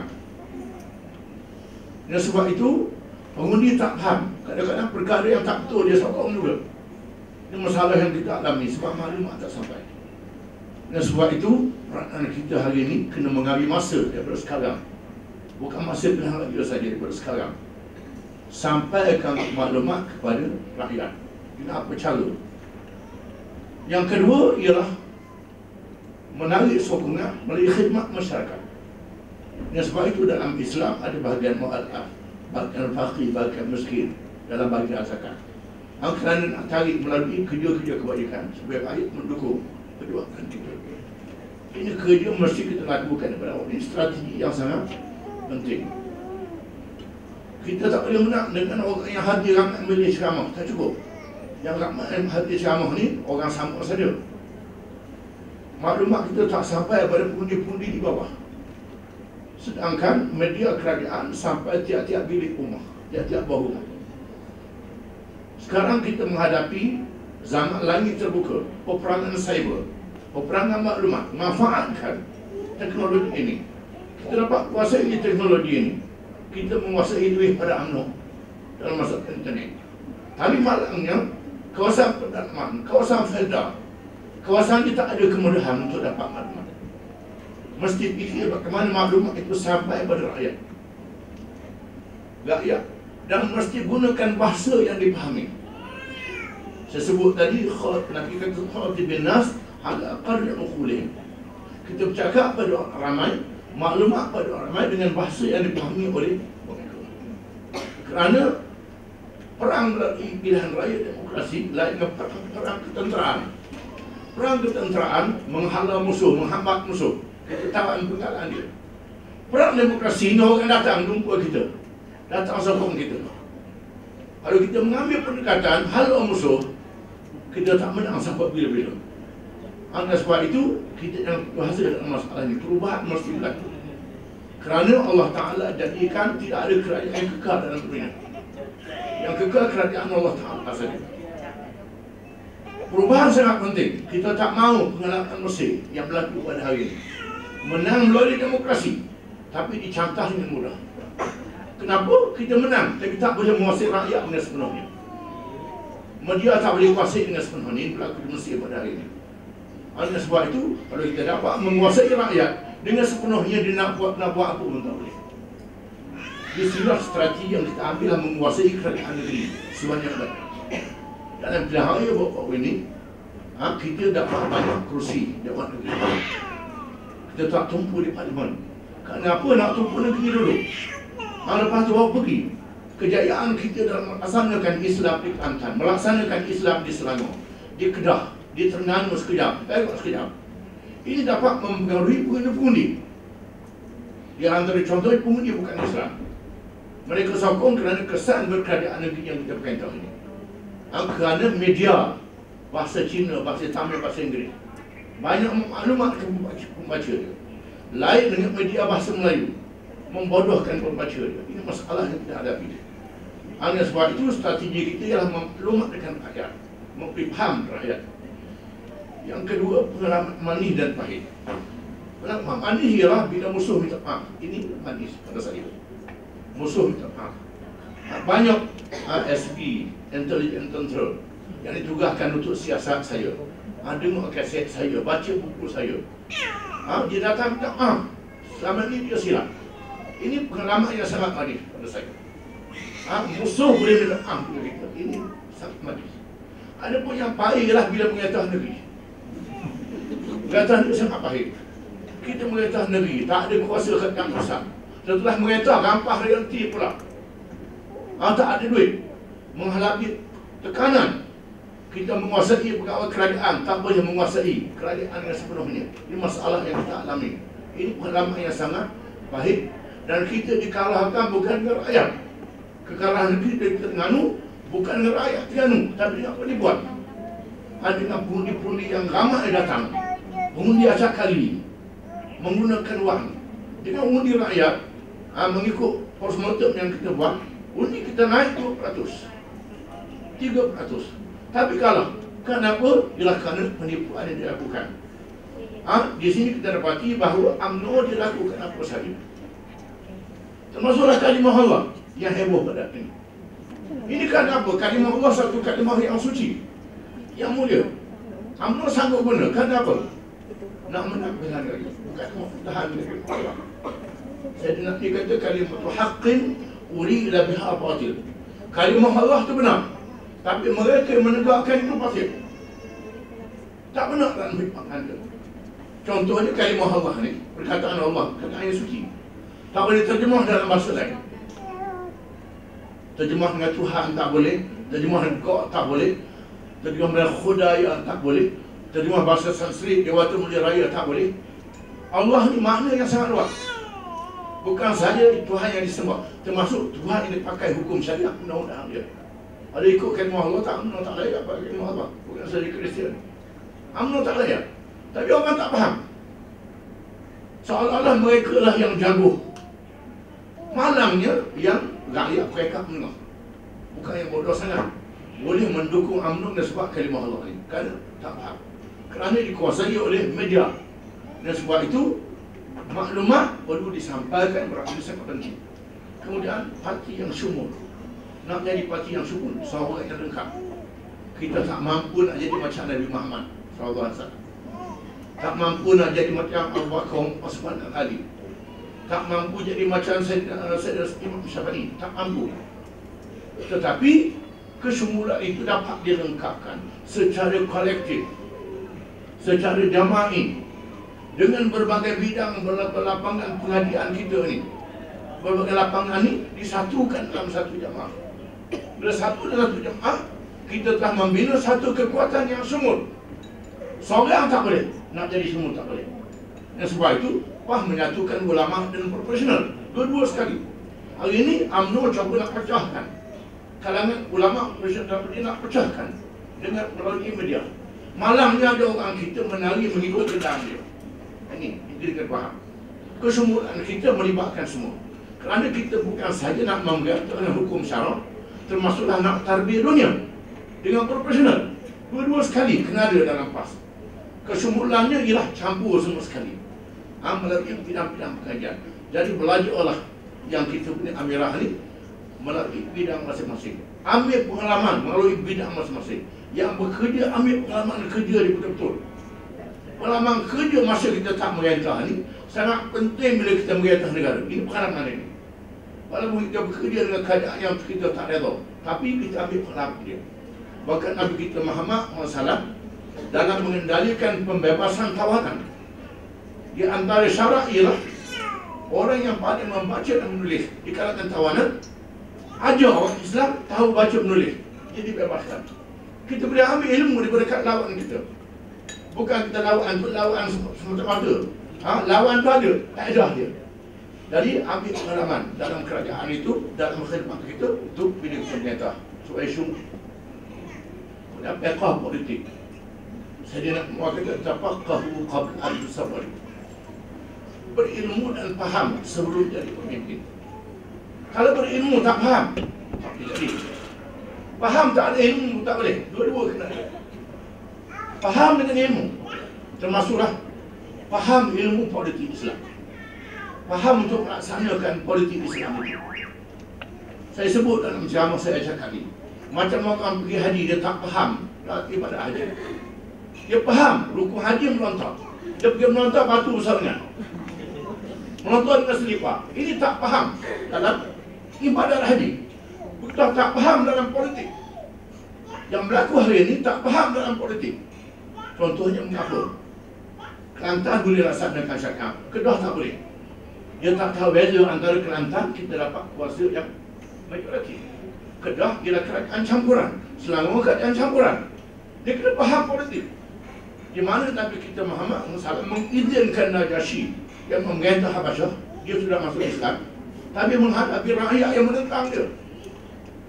Dan sebab itu, pengundi tak faham. Kadang-kadang perkara yang tak betul dia sokong juga. Ini masalah yang kita alami sebab maklumat tak sampai. Dan sebab itu, peranan kita hari ini kena mengambil masa daripada sekarang. Bukan masa pilihan raya saja, daripada sekarang. Sampaikan maklumat kepada rakyat. Dengan apa cara? Yang kedua ialah menarik sokongan melalui khidmat masyarakat. Dan sebab itu dalam Islam ada bahagian mu'alaf, bahagian faqir, bahagian miskin dalam bahagian zakat. Kerana nak tarik melalui kerja-kerja kebajikan supaya rakyat mendukung perjuangan kita. Ini kerja mesti kita lakukan daripada awal. Ini strategi yang sangat penting. Kita tak boleh menang dengan orang yang hadir ramai memilih ceramah. Tak cukup. Yang ramai hadir ceramah ni orang sama saja. Maklumat kita tak sampai pada pundi-pundi di bawah. Sedangkan media kerajaan sampai tiap-tiap bilik rumah, tiap-tiap bawah rumah. Sekarang kita menghadapi zaman langit terbuka, peperangan cyber, peperangan maklumat. Manfaatkan teknologi ini. Kita dapat kuasai teknologi ini. Kita menguasai lebih pada UMNO dalam masa internet. Tapi malangnya, kawasan pedalaman, kawasan Felda, kawasan ini tak ada kemudahan untuk dapat maklumat. Mesti fikir bagaimana maklumat itu sampai pada rakyat. Dan mesti gunakan bahasa yang dipahami. Saya sebut tadi, Nabi kata khatibin nas ala qarni uqulihim. Kita bercakap pada orang ramai, maklumat pada orang ramai dengan bahasa yang dipahami oleh mereka. Kerana perang melalui pilihan raya demokrasi lain dengan perang ketenteraan. Perang ketenteraan menghalau musuh, menghambat musuh. Ketahuan penggalan dia. Perang demokrasi ni orang datang jumpa kita, datang sokong kita. Kalau kita mengambil pendekatan halau musuh, kita tak menang sampai bila-bila. Oleh sebab itu, kita yang bahasa dalam masalah ini, perubahan mesti berlaku. Kerana Allah Ta'ala jadikan tidak ada kerajaan yang kekal dalam dunia. Yang kekal kerajaan Allah Ta'ala saja. Perubahan sangat penting. Kita tak mahu pengalaman Mesir yang berlaku pada hari ini. Menang melalui demokrasi, tapi dicantah dengan mudah. Kenapa? Kita menang, tapi tak boleh menguasai rakyat dengan sepenuhnya. Media tak boleh kuasai dengan sepenuhnya. Ini berlaku di Mesir pada hari ini. Oleh sebab itu, kalau kita dapat menguasai rakyat dengan sepenuhnya, dia nak buat apa pun tak boleh. Disinilah strategi yang kita ambil menguasai kerajaan negeri sebanyak-banyak. Dalam pilihan raya bapak ini, kita dapat banyak kerusi jawatan negeri. Kita tak tumpu di parlimen. Kenapa nak tumpu negeri dulu? Lepas tu bawa pergi. Kejayaan kita dalam melaksanakan Islam di Kelantan, melaksanakan Islam di Selangor, di Kedah, di Terengganu sekejap, sekejap. Ini dapat mempengaruhi pengundi-pengundi. Di antara contohnya pengundi bukan Islam. Mereka sokong kerana kesan berkerajaan negeri yang kita pakai tahu ini. Kerana media bahasa Cina, bahasa Tamil, bahasa Inggeris. Banyak maklumat ke pembaca dia. Lain dengan media bahasa Melayu, membodohkan pembaca dia. Ini masalah yang kita hadapi. Oleh sebab itu, strategi kita ialah memaklumatkan rakyat, memberi faham rakyat. Yang kedua, pengalaman manis dan pahit. Pengalaman manis ialah bila musuh minta maaf. Ini manis pada saya. Musuh minta maaf. Banyak SB, Intelligence Control, yang ditugaskan untuk siasat saya. Dengar kaset saya, baca buku saya. Dia datang minta maaf. Selama ini dia silap. Ini pengalaman yang sangat manis pada saya. Musuh boleh minta maaf kepada kita. Ini sangat manis. Ada pun yang pahit ialah bila mengetahui negeri. Mengetahui negeri sangat pahit. Kita mengetahui negeri, tak ada kuasa yang besar. Setelah mengetahui, gampang realiti pula. Tak ada duit. Menghadapi tekanan. Kita menguasai pegawai kerajaan, tak boleh menguasai kerajaan dengan sepenuhnya. Ini masalah yang kita alami. Ini pengalaman yang sangat pahit. Dan kita dikalahkan bukan dengan rakyat. Kekalahan negeri dari Terengganu Bukan dengan rakyat Terengganu, tapi dengan apa dia buat. Dengan pundi-pundi yang ramai datang, mengundi acak kali, menggunakan wang. Dengan undi rakyat, mengikut postmortem yang kita buat, undi kita naik 2%, 3%. Tapi kalah. Kenapa? Ialah kerana penipuan yang dilakukan. Di sini kita dapati bahawa UMNO dilakukan apa sahaja. Termasuklah kalimah Allah yang heboh pada ini. Ini kan apa? Kalimah Allah satu kalimah yang suci, yang mulia. UMNO sanggup guna. Kan apa? Nak menang dengan lagi. Bukan mau tahan dengan Allah. Saya nak dikata kalimah tu haqqin urida biha batil. Kalimah Allah tu benar. Tapi mereka yang menegakkan itu batil. Tak benar dalam hikmah anda. Contohnya kalimah Allah ni, perkataan Allah, perkataan yang suci. Tak boleh terjemah dalam bahasa lain. Terjemah dengan Tuhan tak boleh, terjemah dengan God tak boleh, terjemah dengan Khudaya tak boleh, terjemah bahasa Sanskrit, Dewata Mulia Raya tak boleh. Allah ni makna yang sangat luas. Bukan sahaja Tuhan yang disembah, termasuk Tuhan yang dipakai hukum syariat undang-undang dia. Ada ikut kalimah Allah tak? UMNO tak layak pakai kalimah Allah. Bukan sahaja Kristian. UMNO tak layak. Tapi orang tak faham. Seolah-olah mereka lah yang jago. Malangnya yang rakyat mereka menengah. Bukan yang bodoh sangat. Boleh mendukung UMNO dan sebab kalimah Allah ni. Kerana tak faham. Kerana dikuasai oleh media. Dan sebab itu maklumat perlu disampaikan berapa sangat penting. Kemudian parti yang sumur. Nak jadi parti yang sumur, sahabat yang lengkap. Kita tak mampu nak jadi macam Nabi Muhammad SAW. Tak mampu nak jadi macam Abu Bakar, Osman dan Ali. Tak mampu jadi macam Sayyidina Imam Syafi'i. Tak mampu. Tetapi kesumuran itu dapat dilengkapkan secara kolektif, secara jama'i, dengan berbagai bidang berlapangan pengajian kita ni. Berbagai lapangan ni disatukan dalam satu jamaah. Bila satu dalam satu jamaah, kita telah membina satu kekuatan yang sumur. Seorang tak boleh nak jadi semua, tak boleh. Dan sebab itu menyatukan ulama dan profesional, dua-dua sekali. Hari ini UMNO cuba nak pecahkan kalangan ulama profesional, dia nak pecahkan dengan melalui media. Malangnya ada orang kita menari mengikut gedang dia. Ini kita faham. Kesumuran kita melibatkan semua. Kerana kita bukan saja nak menggunakan hukum syarak, termasuklah nak tarbiyah dunia dengan profesional. Dua-dua sekali kena ada dalam PAS. Kesumurannya ialah campur semua sekali. Melalui bidang-bidang pengajian. Jadi belajarlah yang kita punya amirah ni melalui bidang masing-masing. Ambil pengalaman melalui bidang masing-masing. Yang bekerja ambil pengalaman kerja dia betul-betul. Pengalaman kerja masa kita tak merintah ni sangat penting bila kita merintah negara. Ini pengalaman ini. Walaupun kita bekerja dengan keadaan yang kita tak reda, tapi kita ambil pengalaman dia. Bahkan Nabi kita Muhammad SAW dalam mengendalikan pembebasan tawanan, di antara syarat ialah orang yang pandai membaca dan menulis di kalangan tawanan, ajar orang Islam tahu baca menulis, dia dibebaskan. Kita boleh ambil ilmu daripada lawan kita. Bukan kita lawan semata-mata. Lawan tu ada, kaedah dia. Jadi ambil pengalaman dalam kerajaan itu, dalam khidmat kita untuk pilih pemerintah. Supaya sungguh. Kemudian fiqh politik. Saya nak mengatakan tafaqahu qabla an tusawwir. Berilmu dan faham sebelum jadi pemimpin. Kalau berilmu tak faham, tak jadi. Faham tak ada ilmu tak boleh. Dua-dua kena ada. Faham dengan ilmu, termasuklah faham ilmu politik Islam. Faham untuk melaksanakan politik Islam itu. Saya sebut dalam ceramah saya cakap ni, macam orang pergi haji dia tak faham ibadah haji. Dia faham rukun haji melontar. Dia pergi melontar batu besarnya, melontar dengan selipar. Ini tak faham dalam ibadah haji. Betul tak faham dalam politik. Yang berlaku hari ini tak faham dalam politik. Contohnya mengapa? Kelantan boleh laksanakan syariat, Kedah tak boleh. Dia tak tahu beza antara Kelantan kita dapat kuasa yang majoriti. Kedah ialah kerajaan campuran, Selangor kerajaan campuran. Dia kena faham politik. Di mana Nabi kita Muhammad SAW mengizinkan Najasyi yang memerintah Habasyah, dia sudah masuk Islam, tapi menghadapi rakyat yang menentang dia.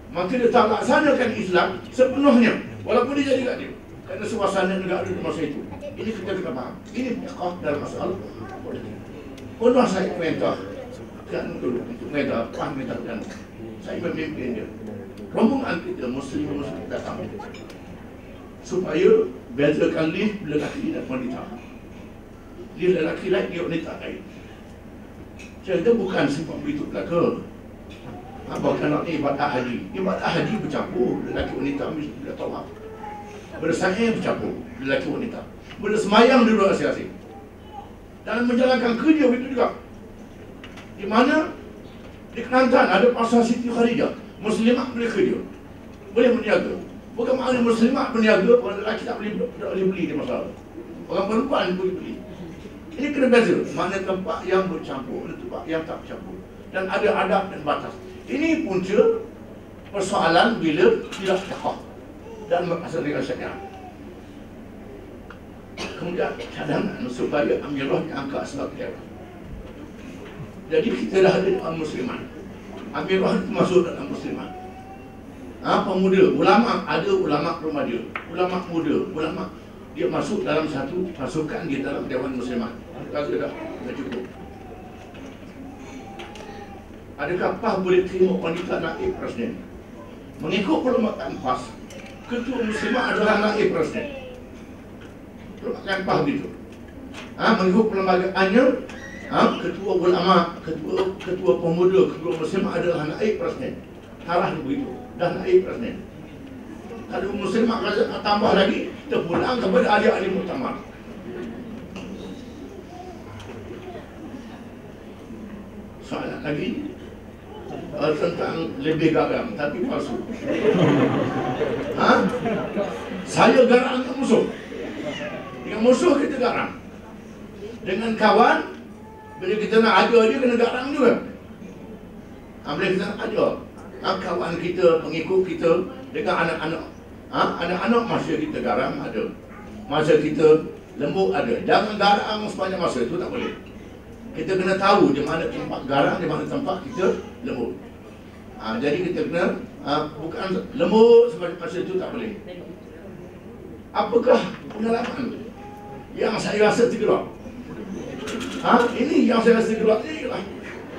maka dia tak laksanakan Islam sepenuhnya walaupun dia jadi dia. Kerana suasana negara di masa itu. Ini kita kena faham. Ini fiqh dalam masalah politik. Pernah saya komentar kan dulu untuk komentar dan saya memimpin dia. Rombongan kita Muslim datang supaya bezakan lift lelaki dan wanita. Dia lelaki lain, dia wanita lain. Jadi itu bukan sebab itu belaka. Bahkan nak ibadah haji. Ibadah haji bercampur lelaki wanita mesti bila tawaf. Bersaing bercampur lelaki wanita. Bersemayam di luar asing-asing. Dan menjalankan kerja itu juga. Di mana di Kelantan ada pasar Siti Khadijah. Muslimat boleh kerja, boleh berniaga. Bukan makna muslimat berniaga, orang lelaki tak boleh beli di masalah. Orang perempuan boleh beli. Ini kena beza. Mana tempat yang bercampur, ada tempat yang tak bercampur. Dan ada adab dan batas. Ini punca persoalan bila tidak fiqh dan asal dengan syariat. Kemudian cadangan supaya amirah diangkat sebagai dewan. Jadi kita dah ada dalam musliman. Amirah itu masuk dalam musliman. Pemuda, ulama, ada ulama remaja, ulama muda, ulama dia masuk dalam satu pasukan di dalam dewan musliman. Sudah cukup. Adakah PAS boleh terima wanita naib presiden? Mengikut perlembagaan PAS, ketua muslimah adalah naib presiden. Perlembagaan PAS begitu. Mengikut perlembagaannya, ketua ulama, ketua pemuda, ketua muslimah adalah naib presiden. Tarah begitu, dah naib presiden. Kalau muslimah nak tambah lagi, kita pulang kepada ahli-ahli muktamar. Soalan lagi tentang lebih garam tapi palsu. Saya garang dengan musuh. Dengan musuh kita garang. Dengan kawan, bila kita nak ada dia kena garang juga. Bila kita nak ada kawan kita, pengikut kita, dengan anak-anak. Anak-anak masa kita garang ada. Masa kita lembut ada. Jangan garang sepanjang masa, itu tak boleh. Kita kena tahu di mana tempat garang, di mana tempat kita lembut. Jadi kita kena bukan lembut sepanjang masa, itu tak boleh. Apakah pengalaman yang saya rasa tergerak? Ini yang saya rasa tergerak ni lah.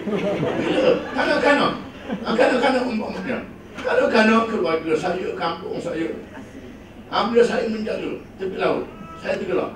Kanak-kanak umpamanya. Kanak-kanak keluarga saya, kampung saya. Bila saya menjaga tepi laut, saya tergerak.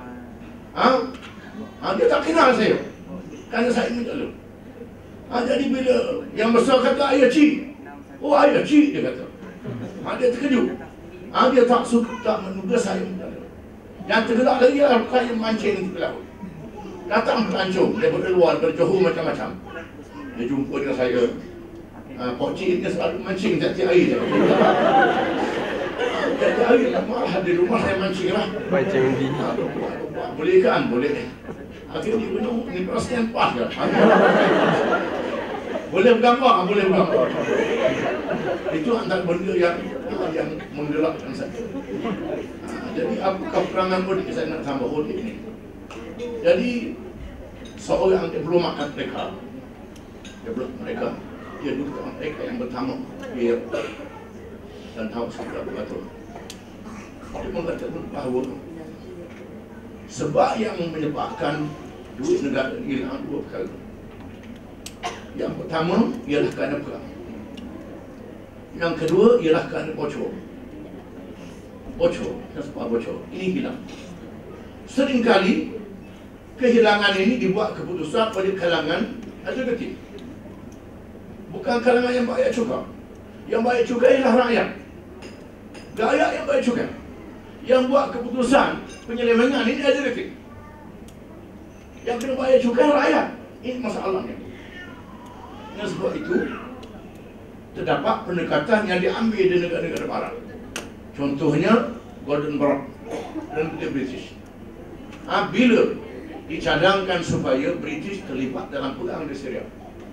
Dia tak kenal saya. Kerana saya menjaga. Jadi bila yang besar kata ayah cik. Oh ayah cik, dia kata. Dia terkejut. Dia tak suka, tak menduga saya menjaga. Yang tergerak lagi adalah saya mancing tepi laut. Datang pelancong daripada luar, daripada Johor macam-macam. Dia jumpa dengan saya. Pok cik dia selalu mancing tiap-tiap hari. Tiap-tiap hari marah di rumah saya mancing lah. Mancing undi. Boleh kan? Boleh. Akhirnya dia penuh, ni perasaan pas kan? Boleh bergambar? Boleh bergambar. Itu antara benda yang menggerakkan saya. Jadi apakah perangan politik saya nak tambah politik ini? Jadi seorang diplomat mereka, dia duduk dengan mereka yang bertamu dia dan tahu segala betul. Dia mengatakan bahawa sebab yang menyebabkan duit negara hilang dua perkara. Yang pertama ialah kerana perang. Yang kedua ialah kerana bocor. Sebab bocor ini hilang. Seringkali kehilangan ini dibuat keputusan oleh kalangan eksekutif. Bukan kalangan yang bayar cukai. Yang bayar cukai ialah rakyat. Rakyat yang bayar cukai. Yang buat keputusan penyelewengan ini eksekutif. Yang kena bayar cukai rakyat. Ini masalahnya. Dan sebab itu terdapat pendekatan yang diambil di negara-negara barat. Contohnya Gordon Brown dan British. Bila dicadangkan supaya British terlibat dalam perang di Syria.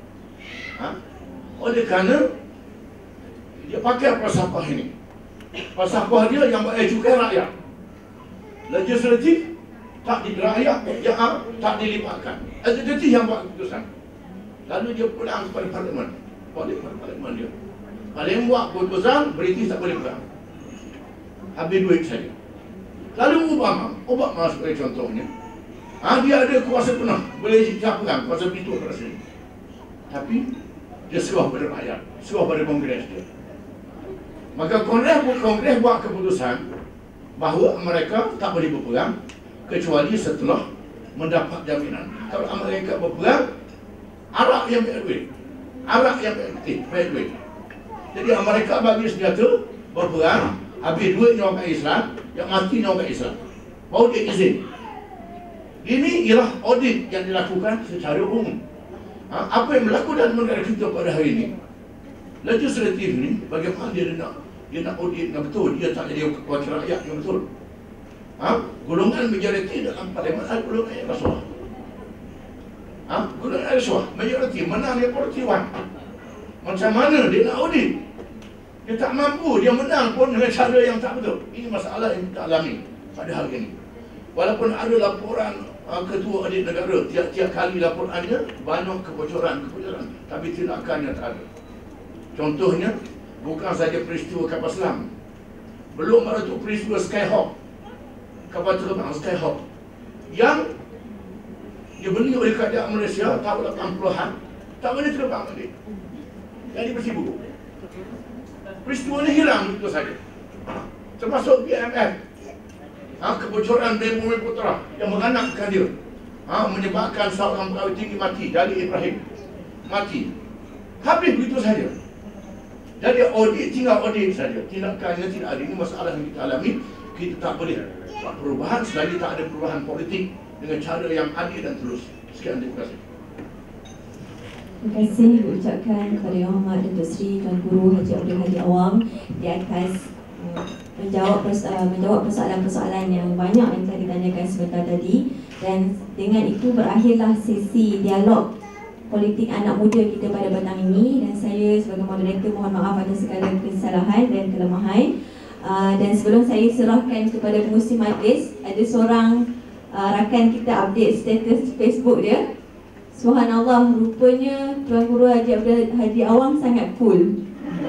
Oleh kerana dia pakai falsafah ini. Falsafah dia yang bayar cukai rakyat. Legislatif tak di rakyat yang tak dilibatkan. Eksekutif yang buat keputusan. Lalu dia pulang kepada parlimen. Balik kepada parlimen dia. Paling buat keputusan, British tak boleh pegang. Habis duit saja. Lalu Obama sebagai contohnya, dia ada kuasa penuh, boleh pegang kuasa pintu presiden. Tapi dia serah pada rakyat, serah pada Kongres dia. Maka Kongres buat keputusan bahawa mereka tak boleh berperang kecuali setelah mendapat jaminan. Kalau Amerika berperang, Arab yang bayar duit. Arab yang bayar duit. Jadi Amerika bagi senjata berperang, habis duitnya orang Islam, yang matinya orang Islam. Baru dia izin. Ini ialah audit yang dilakukan secara umum. Apa yang berlaku dalam negara kita pada hari ini? Legislatif ni, bagaimana dia nak audit yang betul, dia tak jadi wakil rakyat yang betul. Golongan majoriti dalam parlimen adalah golongan yang rasuah. Golongan rasuah, majoriti menang dia portiwan. Macam mana dia nak audit? Dia tak mampu, dia menang pun dengan cara yang tak betul. Ini masalah yang kita alami pada hari ini. Walaupun ada laporan ketua audit negara, tiap-tiap kali laporannya banyak kebocoran, tapi tindakannya tak ada. Contohnya, bukan saja peristiwa kapal selam, belum ada tu peristiwa Skyhawk, kapal terbang Skyhawk yang dibeli oleh kerajaan Malaysia tahun 80-an, tak boleh terbang lagi, jadi bersibuk. Peristiwa ini hilang begitu saja. Termasuk BMF, kebocoran Bumi Putra yang menganakkan dia, menyebabkan seorang pegawai tinggi mati, Dali Ibrahim mati. Habis begitu saja. Jadi audit, tinggal audit saja. Tindakannya tidak ada. Ini masalah yang kita alami. Kita tak boleh buat perubahan selagi tak ada perubahan politik dengan cara yang adil dan terus. Sekian, terima kasih. Terima kasih diucapkan kepada Yang Hormat Datuk Seri Tuan Guru Haji Abdul Hadi Awang di atas menjawab persoalan-persoalan yang banyak yang telah ditanyakan sebentar tadi. Dan dengan itu berakhirlah sesi dialog politik anak muda kita pada petang ini. Dan saya sebagai moderator mohon maaf atas segala kesalahan dan kelemahan. Dan sebelum saya serahkan kepada pengurusi majlis, ada seorang rakan kita update status Facebook dia. Subhanallah, rupanya Tuan Guru Haji Abdul Hadi Awang sangat cool.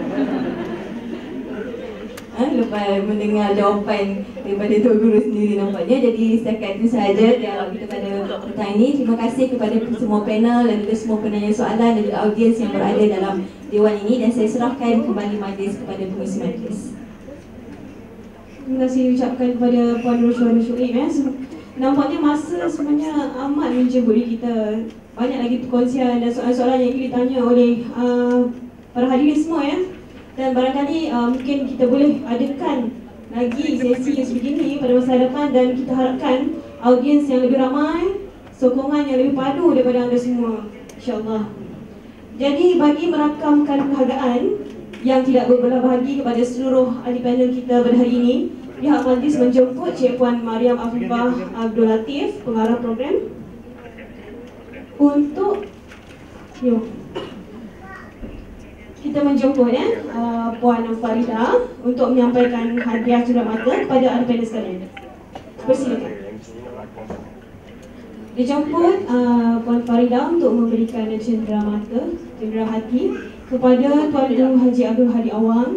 Lepas mendengar jawapan daripada Tuan Guru sendiri nampaknya. Jadi setakat itu sahaja dialog kita pada petang ini. Terima kasih kepada semua panel dan juga semua penanya soalan dan juga audiens yang berada dalam dewan ini. Dan saya serahkan kembali majlis kepada pengurusi majlis. Terima kasih ucapkan kepada Puan Roshua Syuib. Nampaknya masa sebenarnya amat menjeburi kita. Banyak lagi perkongsian dan soalan-soalan yang ditanya oleh para hadirin semua ya. Dan barangkali mungkin kita boleh adakan lagi sesi yang sebegini pada masa hadapan. Dan kita harapkan audiens yang lebih ramai, sokongan yang lebih padu daripada anda semua, insyaAllah. Jadi bagi merakamkan penghargaan yang tidak berbelah bahagi kepada seluruh ahli panel kita pada hari ini, pihak majlis menjemput Cik Puan Mariam Afifah Abdul Latif, pengarah program, untuk kita menjemput Puan Farida untuk menyampaikan hadiah cenderamata kepada ahli panel sekalian. Persilakan. Dijemput Puan Farida untuk memberikan cenderamata, cendera hati kepada Tuan Guru Haji Abdul Hadi Awang.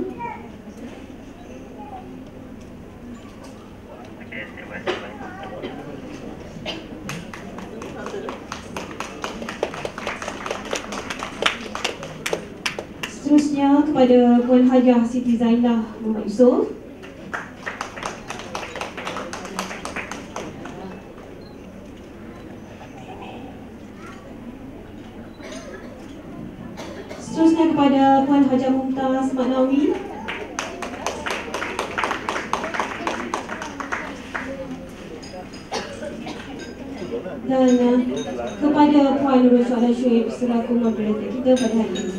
Seterusnya kepada Puan Hajah Siti Zainah Muhammad Yusof. Seterusnya kepada Puan Hajah Mumtaz Maknawi. Dan kepada Puan Nurul Syuhada Syuib selaku moderator kita pada hari ini.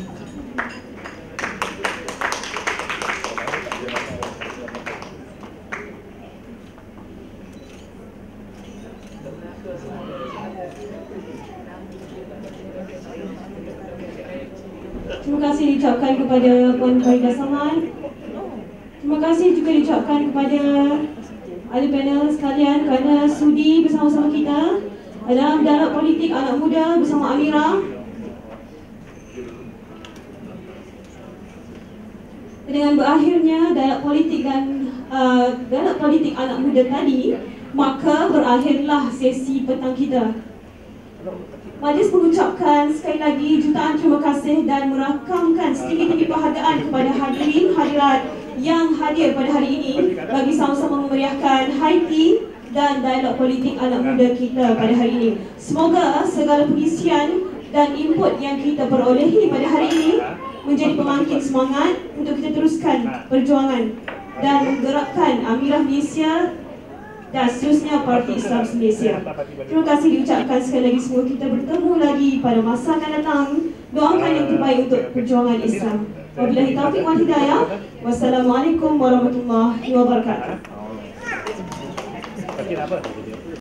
Terima kasih diucapkan kepada Puan Farida Saman. Terima kasih juga diucapkan kepada ahli panel sekalian kerana sudi bersama-sama kita dalam dialog politik anak muda bersama Amira. dengan berakhirnya dialog politik dan dialog politik anak muda tadi, maka berakhirlah sesi petang kita. Majlis mengucapkan sekali lagi jutaan terima kasih dan merakamkan setinggi-tinggi penghargaan kepada hadirin hadirat yang hadir pada hari ini bagi sama-sama memeriahkan High Tea dan dialog politik anak muda kita pada hari ini. Semoga segala pengisian dan input yang kita perolehi pada hari ini menjadi pembangkit semangat untuk kita teruskan perjuangan dan menggerakkan Amirah Malaysia dan seterusnya Parti Islam Malaysia. Terima kasih diucapkan sekali lagi. Semoga kita bertemu lagi pada masa akan datang. Doakan yang terbaik untuk perjuangan Islam. Wabillahi taufiq wal hidayah. Wassalamualaikum warahmatullahi wabarakatuh.